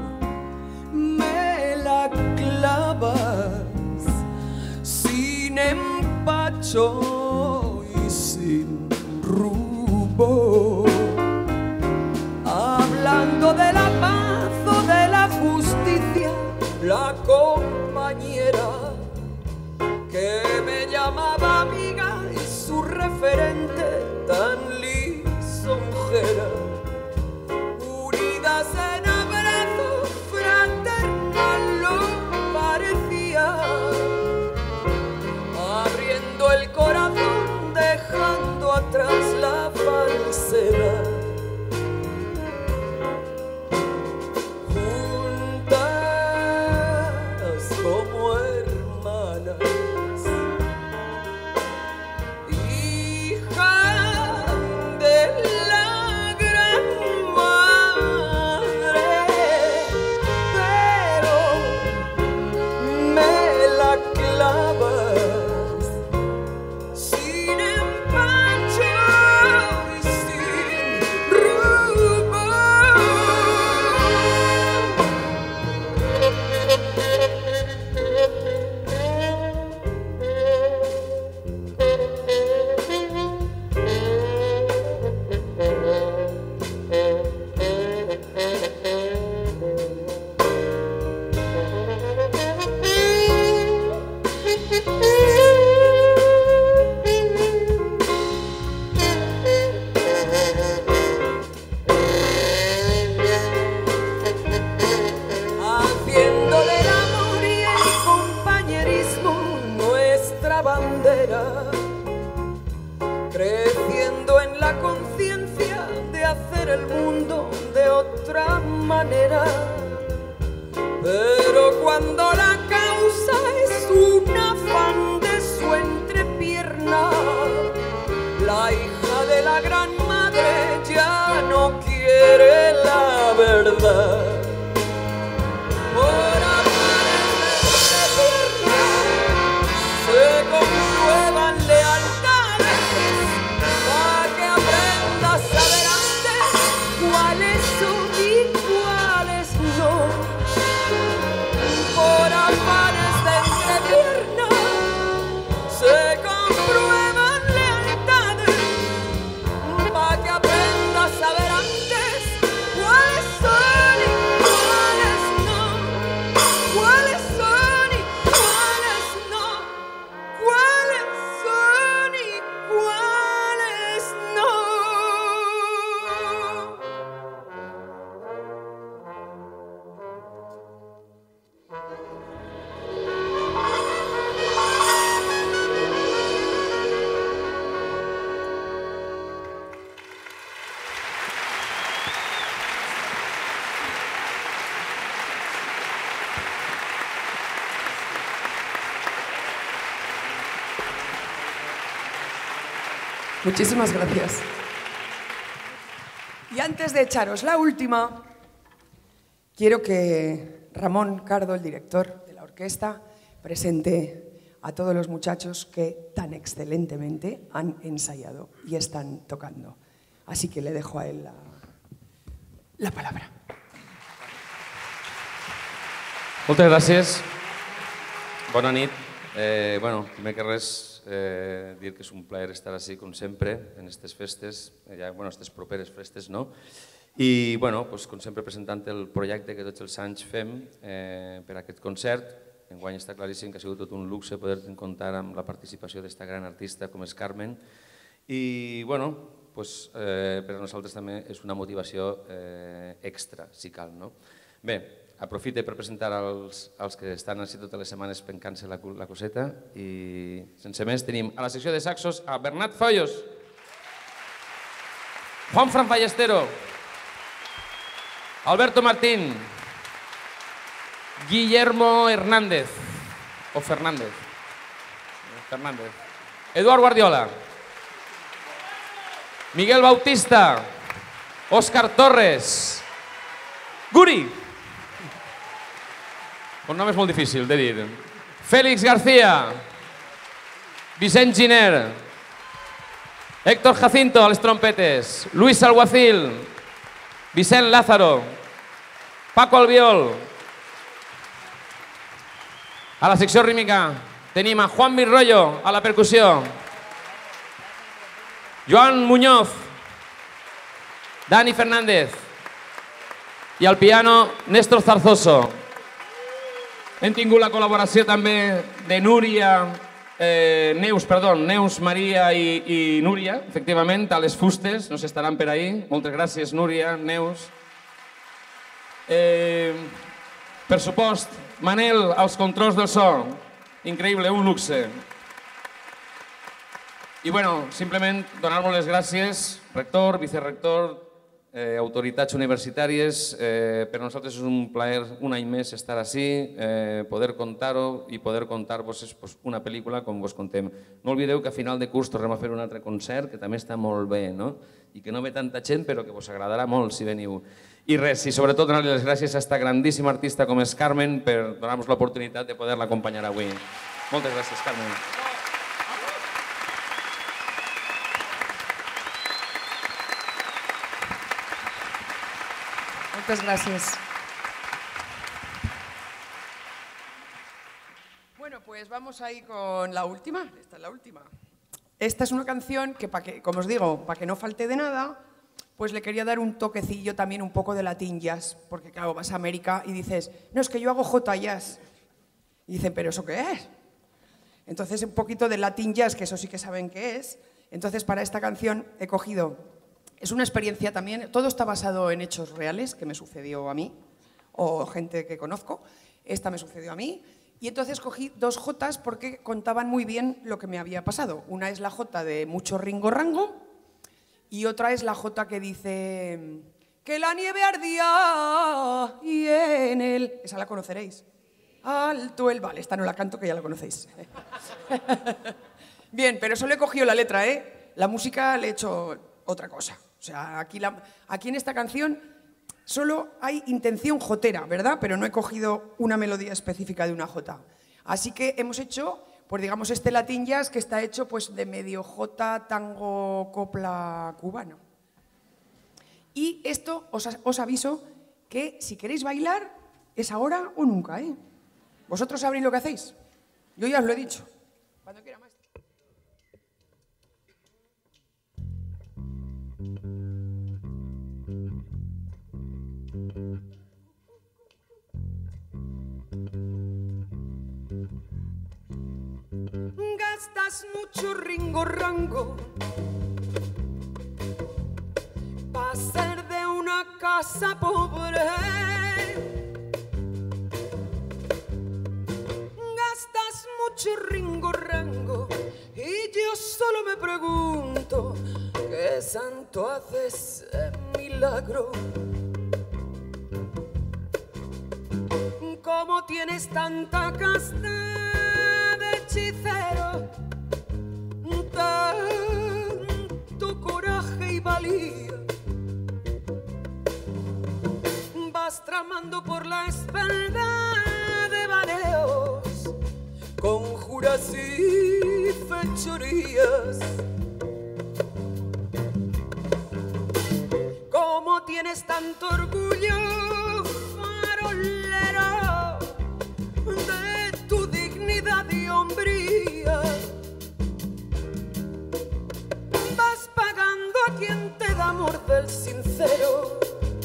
Speaker 2: me la clavas sin empacho y sin rubor. Hablando de la paz o de la justicia, la compañera que me llamaba amiga y su referente tan lisonjera, unidas en abrazo fraternal lo parecía, abriendo el corazón, dejando atrás la falsedad. Como hermanas, hija el mundo de otra manera. Pero cuando la causa es un afán de su entrepierna, la hija de la gran madre ya no quiere la verdad. Por afanes de entrepierna se comprueban lealtades, para que aprendas a ver antes cuáles son y cuáles no. Por afanes de entrepierna se comprueban lealtades, para que aprendas a ver antes cuáles son y cuáles no, cuáles son y cuáles no, cuáles son y cuáles no.
Speaker 1: Muchísimas gracias. Y antes de echaros la última, quiero que Ramón Cardo, el director de la orquesta, presente a todos los muchachos que tan excelentemente han ensayado y están tocando. Así que le dejo a él la, la palabra.
Speaker 3: Moltes gràcies. Bona nit. Eh, bueno, primer que res, eh, dir que és un plaer estar així, com sempre, en aquestes festes, ja, bueno, aquestes properes festes, no? I, bueno, pues, com sempre, presentant el projecte que tots els anys fem eh, per a aquest concert. Enguany està claríssim que ha sigut tot un luxe poder comptar amb la participació d'esta gran artista com és Carmen. I, bueno, pues, eh, per a nosaltres també és una motivació eh, extra, si cal, no? Bé, aprofite per presentar els, els que estan així totes les setmanes pencant-se la, la coseta i sense més tenim a la secció de saxos a Bernat Follos, Juan Fran Ballestero, Alberto Martín, Guillermo Hernández o Fernández, Fernández, Eduard Guardiola, Miguel Bautista, Óscar Torres, Guri, un nom és molt difícil de dir. Félix García, Vicent Giner, Héctor Jacinto a les trompetes, Luis Alguacil, Vicent Lázaro, Paco Albiol. A la secció rítmica tenim a Juan Virrollo a la percussió, Joan Muñoz, Dani Fernández i al piano Néstor Zarzoso. Hem tingut la col·laboració també de Núria, eh, Neus, perdó, Neus, Maria i, i Núria, efectivament, a les fustes, no s'estaran per ahí. Moltes gràcies, Núria, Neus. Eh, per supost, Manel, als controls del so. Increïble, un luxe. I, bueno, simplement donar-vos les gràcies, rector, vicerrector, Eh, autoritats universitàries, eh, per a nosaltres és un plaer un any més estar així, eh, poder contar-ho i poder contar-vos pues, una pel·lícula com vos contem. No oblideu que a final de curs tornem a fer un altre concert que també està molt bé, no? I que no ve tanta gent però que vos agradarà molt si veniu. I res, i sobretot donar-li les gràcies a esta grandíssima artista com és Carmen per donar-nos l'oportunitat de poder-la acompanyar avui. Moltes gràcies, Carmen.
Speaker 1: Muchas gracias. Bueno, pues vamos ahí con la última. Esta es la última. Esta es una canción que, para que, como os digo, para que no falte de nada, pues le quería dar un toquecillo también un poco de latín jazz, porque claro, vas a América y dices, no, es que yo hago J jazz. Y dicen, ¿pero eso qué es? Entonces un poquito de latín jazz, que eso sí que saben qué es. Entonces para esta canción he cogido... Es una experiencia también, todo está basado en hechos reales que me sucedió a mí, o gente que conozco. Esta me sucedió a mí. Y entonces cogí dos jotas porque contaban muy bien lo que me había pasado. Una es la jota de mucho ringo rango Y otra es la jota que dice que la nieve ardía y en él... Esa la conoceréis. Alto el... Vale, esta no la canto, que ya la conocéis. Bien, pero solo he cogido la letra, ¿eh? La música le he hecho otra cosa. O sea, aquí, la... aquí en esta canción solo hay intención jotera, ¿verdad? Pero no he cogido una melodía específica de una jota. Así que hemos hecho, pues digamos, este Latin Jazz que está hecho pues de medio jota, tango, copla cubano. Y esto os, os aviso que si queréis bailar es ahora o nunca, ¿eh? Vosotros sabréis lo que hacéis. Yo ya os lo he dicho. Cuando quiera, maestro.
Speaker 2: Gastas mucho ringo rango para ser de una casa pobre. Gastas mucho ringo rango y yo solo me pregunto ¿qué santo hace ese milagro? ¿Cómo tienes tanta casta de hechicero? Tanto coraje y valía. Vas tramando por la espalda de baneos, conjuras y fechorías. ¿Cómo tienes tanto orgullo, farolero, de tu dignidad y hombría? Vas pagando a quien te da amor del sincero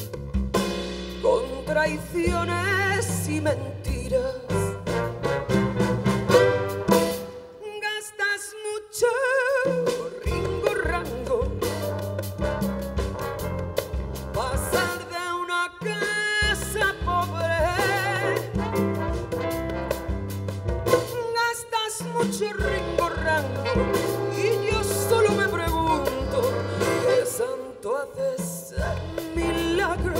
Speaker 2: con traiciones y mentiras. Gastas mucho ringo rango pasar de una casa pobre. Gastas mucho ringo rango y yo solo me pregunto ¿qué santo haces el milagro?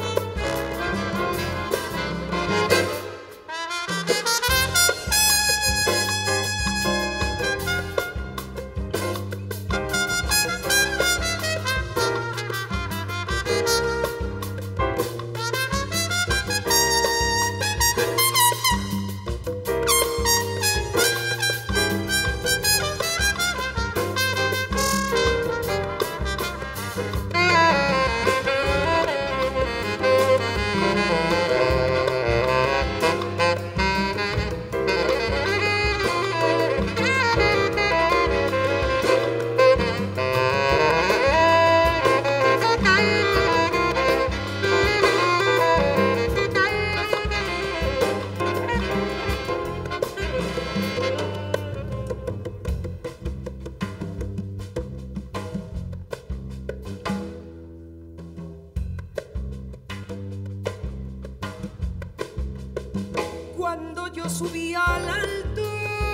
Speaker 2: Cuando yo subí al alto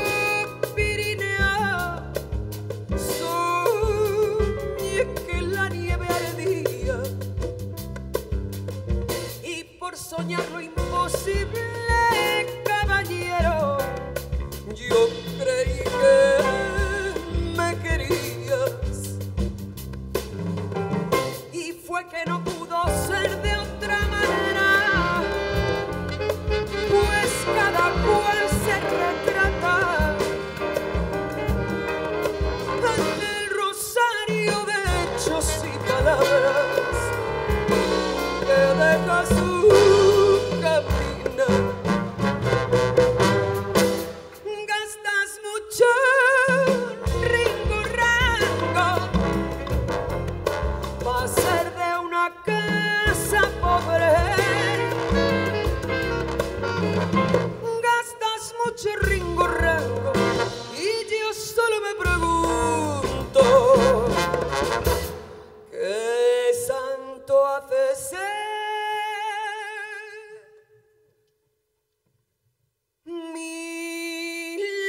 Speaker 2: Pirineo, soñé que la nieve ardía y por soñar lo imposible, caballero, yo creí que me querías y fue que no pudo ser de otra manera, pues cada cual se retrata en el rosario de hechos y palabras que deja su camino. Gastas mucho ringo rango para ser de una casa pobre. Gastas mucho ringo rango y yo solo me pregunto ¿qué santo hace ser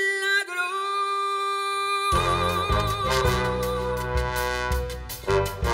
Speaker 2: milagro?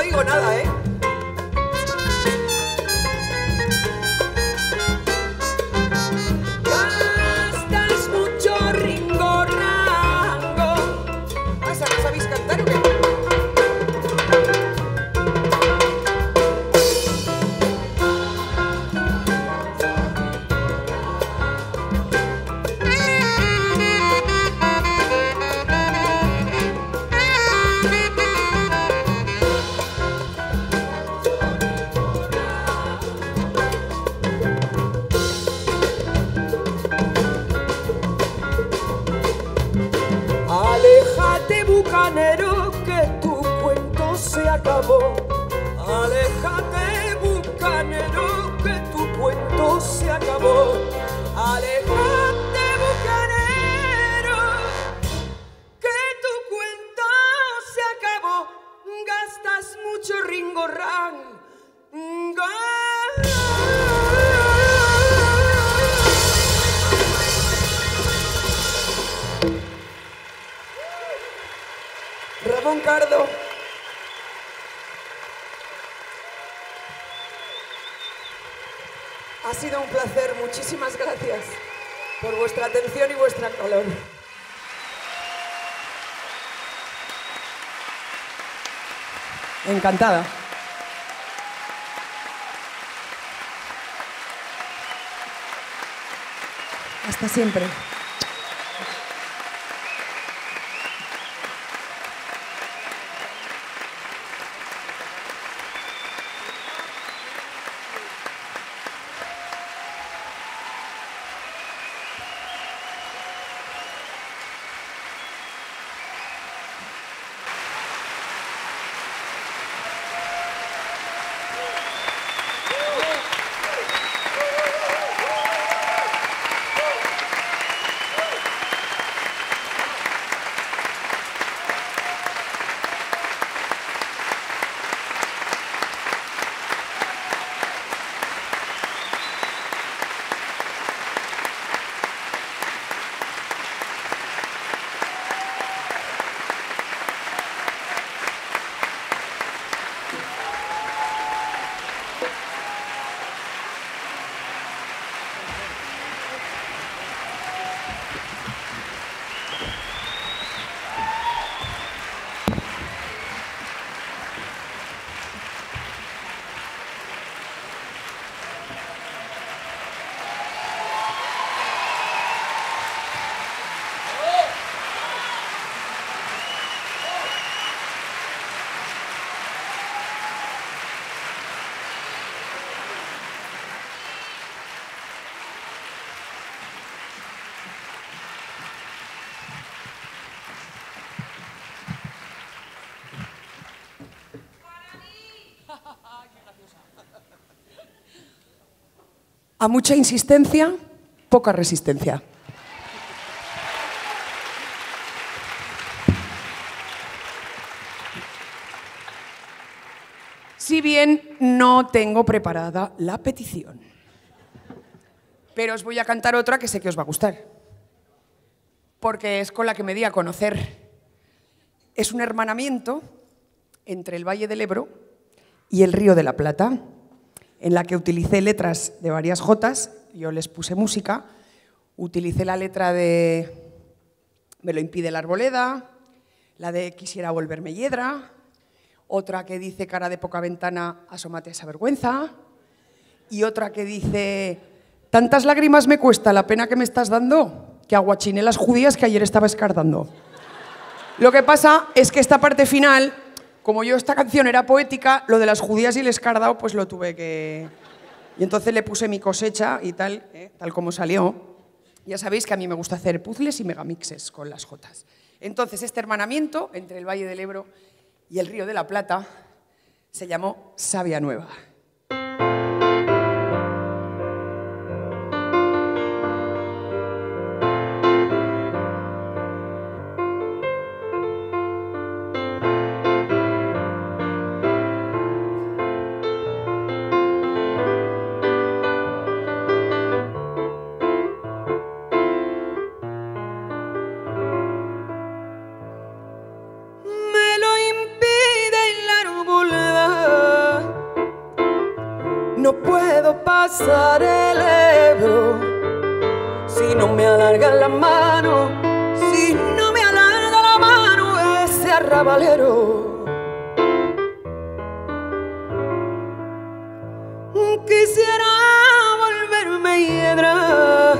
Speaker 2: digo nada, ¿eh? Gastas mucho ringo rango. ¿Pasa? ¿No sabéis cantar o qué? Aléjate, bucanero, que tu cuento se acabó. Aléjate, bucanero, que tu cuento se acabó. Aléjate, bucanero, que tu cuento se acabó. Gastas mucho ringorrán. Ramón Cardo. Ha sido un placer, muchísimas gracias por vuestra atención y vuestra calor.
Speaker 1: Encantada. Hasta siempre. A mucha insistencia, poca resistencia. Si bien no tengo preparada la petición, pero os voy a cantar otra que sé que os va a gustar, porque es con la que me di a conocer. Es un hermanamiento entre el Valle del Ebro y el Río de la Plata, en la que utilicé letras de varias jotas, yo les puse música, utilicé la letra de Me lo impide la arboleda, la de Quisiera volverme hiedra, otra que dice Cara de poca ventana, asómate a esa vergüenza, y otra que dice Tantas lágrimas me cuesta la pena que me estás dando, que aguachiné las judías que ayer estaba escardando. Lo que pasa es que esta parte final, como yo esta canción era poética, lo de las judías y el escardado pues lo tuve que... Y entonces le puse mi cosecha y tal, ¿eh? Tal como salió. Ya sabéis que a mí me gusta hacer puzzles y megamixes con las jotas. Entonces este hermanamiento entre el Valle del Ebro y el Río de la Plata se llamó Savia Nueva.
Speaker 2: Me lo impide la arboleda, pasar el Ebro, si no me alarga la mano, si no me alarga la mano ese arrabalero. Quisiera volverme hiedra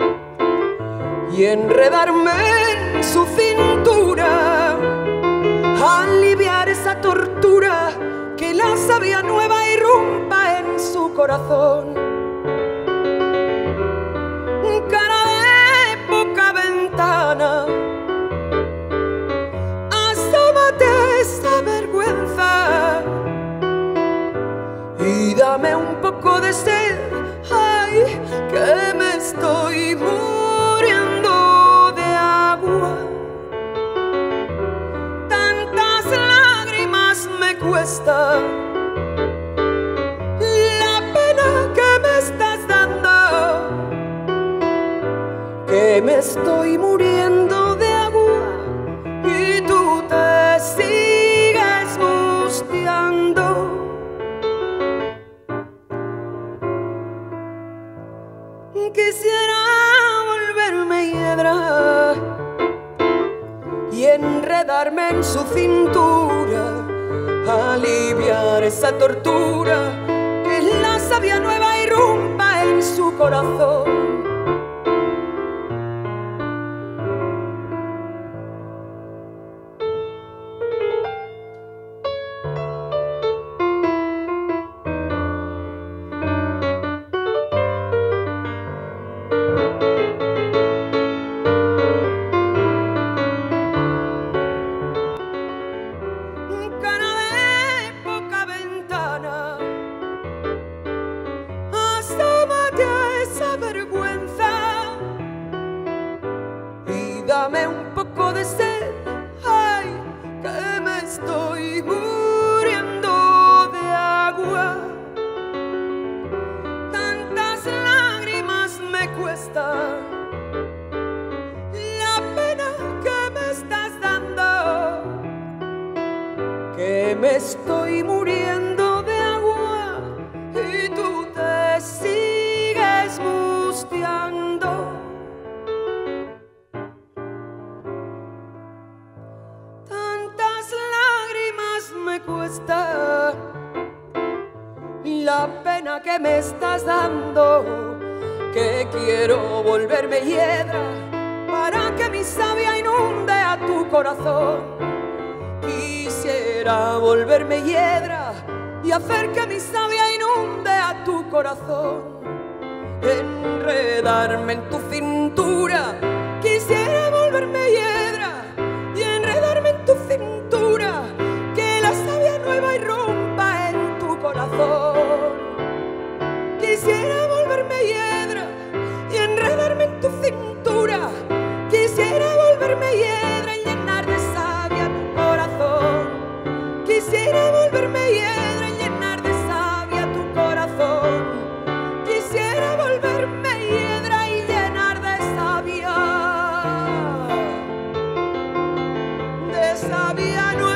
Speaker 2: y enredarme en su cintura, aliviar esa tortura, que la savia nueva irrumpa en su corazón. Cara de poca ventana, asómate a esa vergüenza y dame un poco de sed, ay, que me estoy muriendo de agua. Tantas lágrimas me cuesta la pena que me estás dando, que me estoy muriendo de agua y tú te sigues mustiando. Quisiera volverme hiedra y enredarme en su cintura, aliviar esa tortura, que la savia nueva irrumpa en su corazón. Dame un poco de sed, ay, que me estoy muriendo de agua. Tantas lágrimas me cuesta la pena que me estás dando, que me estoy muriendo de agua y tú te sigues mustiando. Me cuesta la pena que me estás dando, que quiero volverme hiedra para que mi savia inunde a tu corazón. Quisiera volverme hiedra y hacer que mi savia inunde a tu corazón, enredarme en tu cintura. Quisiera volverme hiedra y enredarme en tu cintura, la savia nueva irrumpa en tu corazón. Quisiera volverme hiedra y enredarme en tu cintura. Quisiera volverme hiedra y llenar de savia tu corazón. Quisiera volverme hiedra y llenar de savia tu corazón. Quisiera volverme hiedra y llenar de savia, de savia nueva.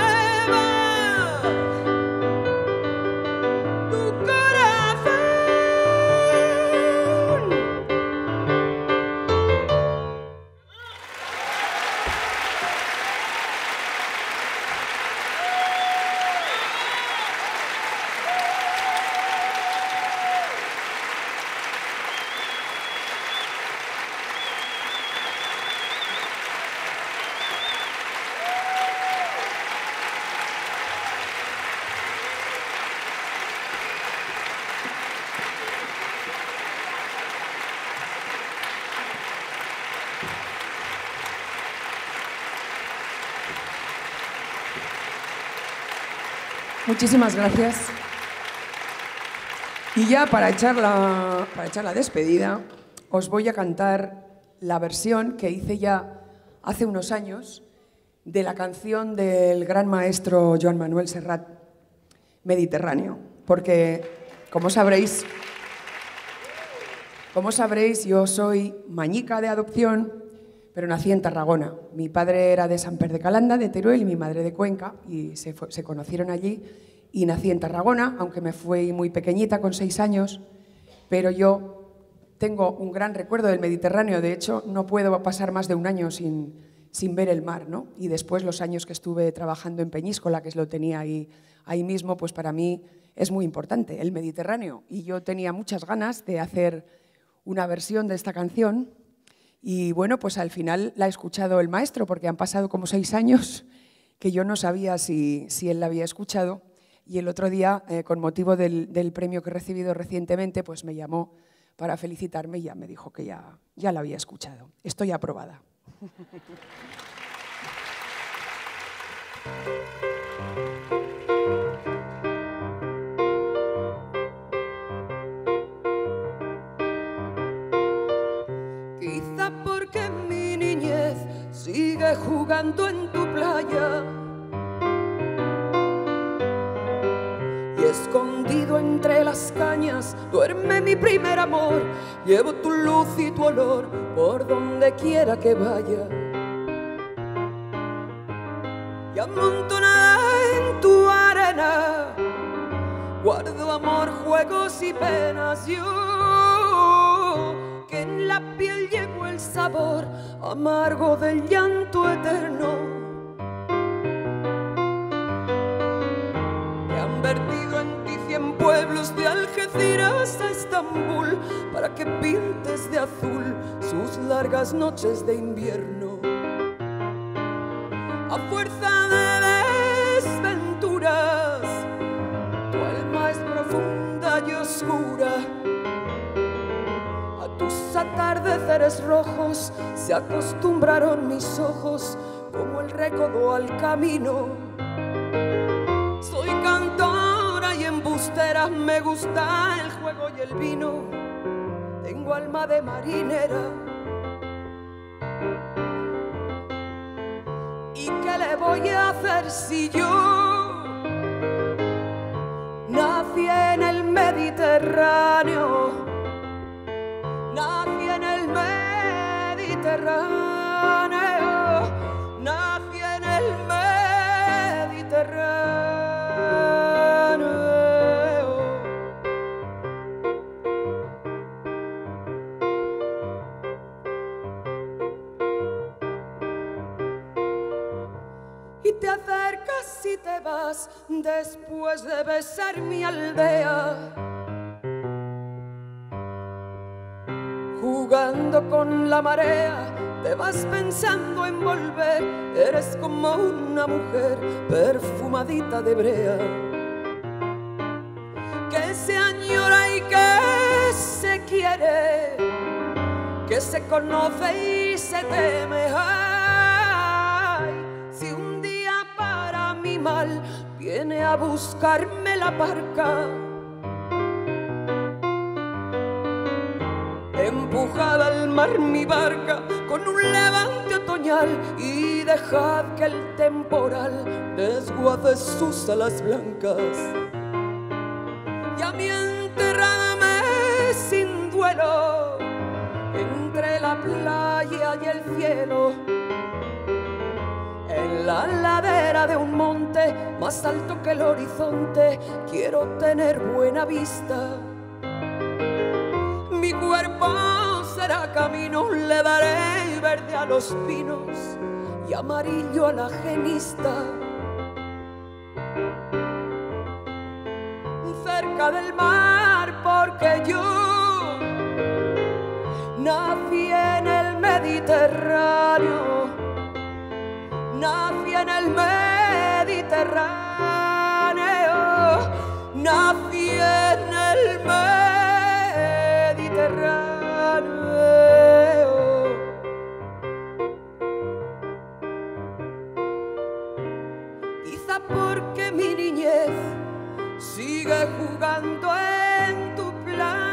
Speaker 1: Muchísimas gracias. Y ya para echar, la, para echar la despedida, os voy a cantar la versión que hice ya hace unos años de la canción del gran maestro Joan Manuel Serrat, Mediterráneo. Porque, como sabréis, como sabréis, yo soy mañica de adopción, pero nací en Tarragona. Mi padre era de Sant Pere de Calanda, de Teruel, y mi madre de Cuenca, y se, fue, se conocieron allí, y nací en Tarragona, aunque me fui muy pequeñita, con seis años, pero yo tengo un gran recuerdo del Mediterráneo. De hecho, no puedo pasar más de un año sin, sin ver el mar, ¿no? Y después los años que estuve trabajando en Peñíscola, que lo tenía ahí, ahí mismo, pues para mí es muy importante, el Mediterráneo. Y yo tenía muchas ganas de hacer una versión de esta canción y bueno, pues al final la ha escuchado el maestro, porque han pasado como seis años que yo no sabía si, si él la había escuchado, y el otro día, eh, con motivo del, del premio que he recibido recientemente, pues me llamó para felicitarme y ya me dijo que ya, ya la había escuchado. Estoy aprobada.
Speaker 2: Quizá porque mi niñez sigue jugando en tu playa y escondido entre las cañas duerme mi primer amor. Llevo tu luz y tu olor por donde quiera que vaya, y amontonada en tu arena guardo amor, juegos y penas. Yo, que en la piel llevo el sabor amargo del llanto eterno, que han vertido en ti cien pueblos de Algeciras a Estambul para que pintes de azul sus largas noches de invierno. A fuerza de desventuras, tu alma es profunda y oscura. A tus atardeceres rojos se acostumbraron mis ojos como el recodo al camino. Soy cantora y embustera, me gusta el juego y el vino. Tengo alma de marinera. ¿Y qué le voy a hacer si yo nací en el Mediterráneo? Nací en el Mediterráneo, nací en el Mediterráneo. Y te acercas y te vas después de besar mi aldea, jugando con la marea, te vas pensando en volver. Eres como una mujer perfumadita de brea, que se añora y que se quiere, que se conoce y se teme. Ay, si un día para mi mal viene a buscarme la barca, empujad al mar mi barca con un levante otoñal y dejad que el temporal desguace sus alas blancas. Y a mí enterradme sin duelo entre la playa y el cielo, en la ladera de un monte más alto que el horizonte. Quiero tener buena vista. Mi cuerpo será camino, le daré verde a los pinos y amarillo a la genista. Cerca del mar, porque yo nací en el Mediterráneo, nací en el Mediterráneo, nací en el Mediterráneo. Quizá porque mi niñez sigue jugando en tu playa.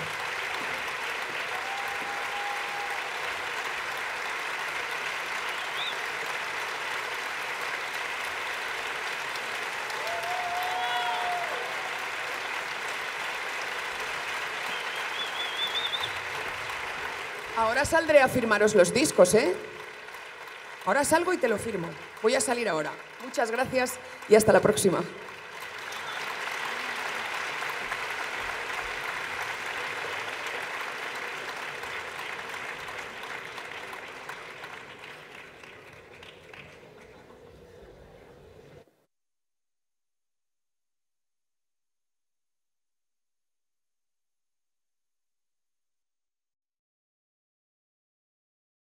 Speaker 1: Ahora saldré a firmaros los discos, ¿eh? Ahora salgo y te lo firmo. Voy a salir ahora. Muchas gracias y hasta la próxima.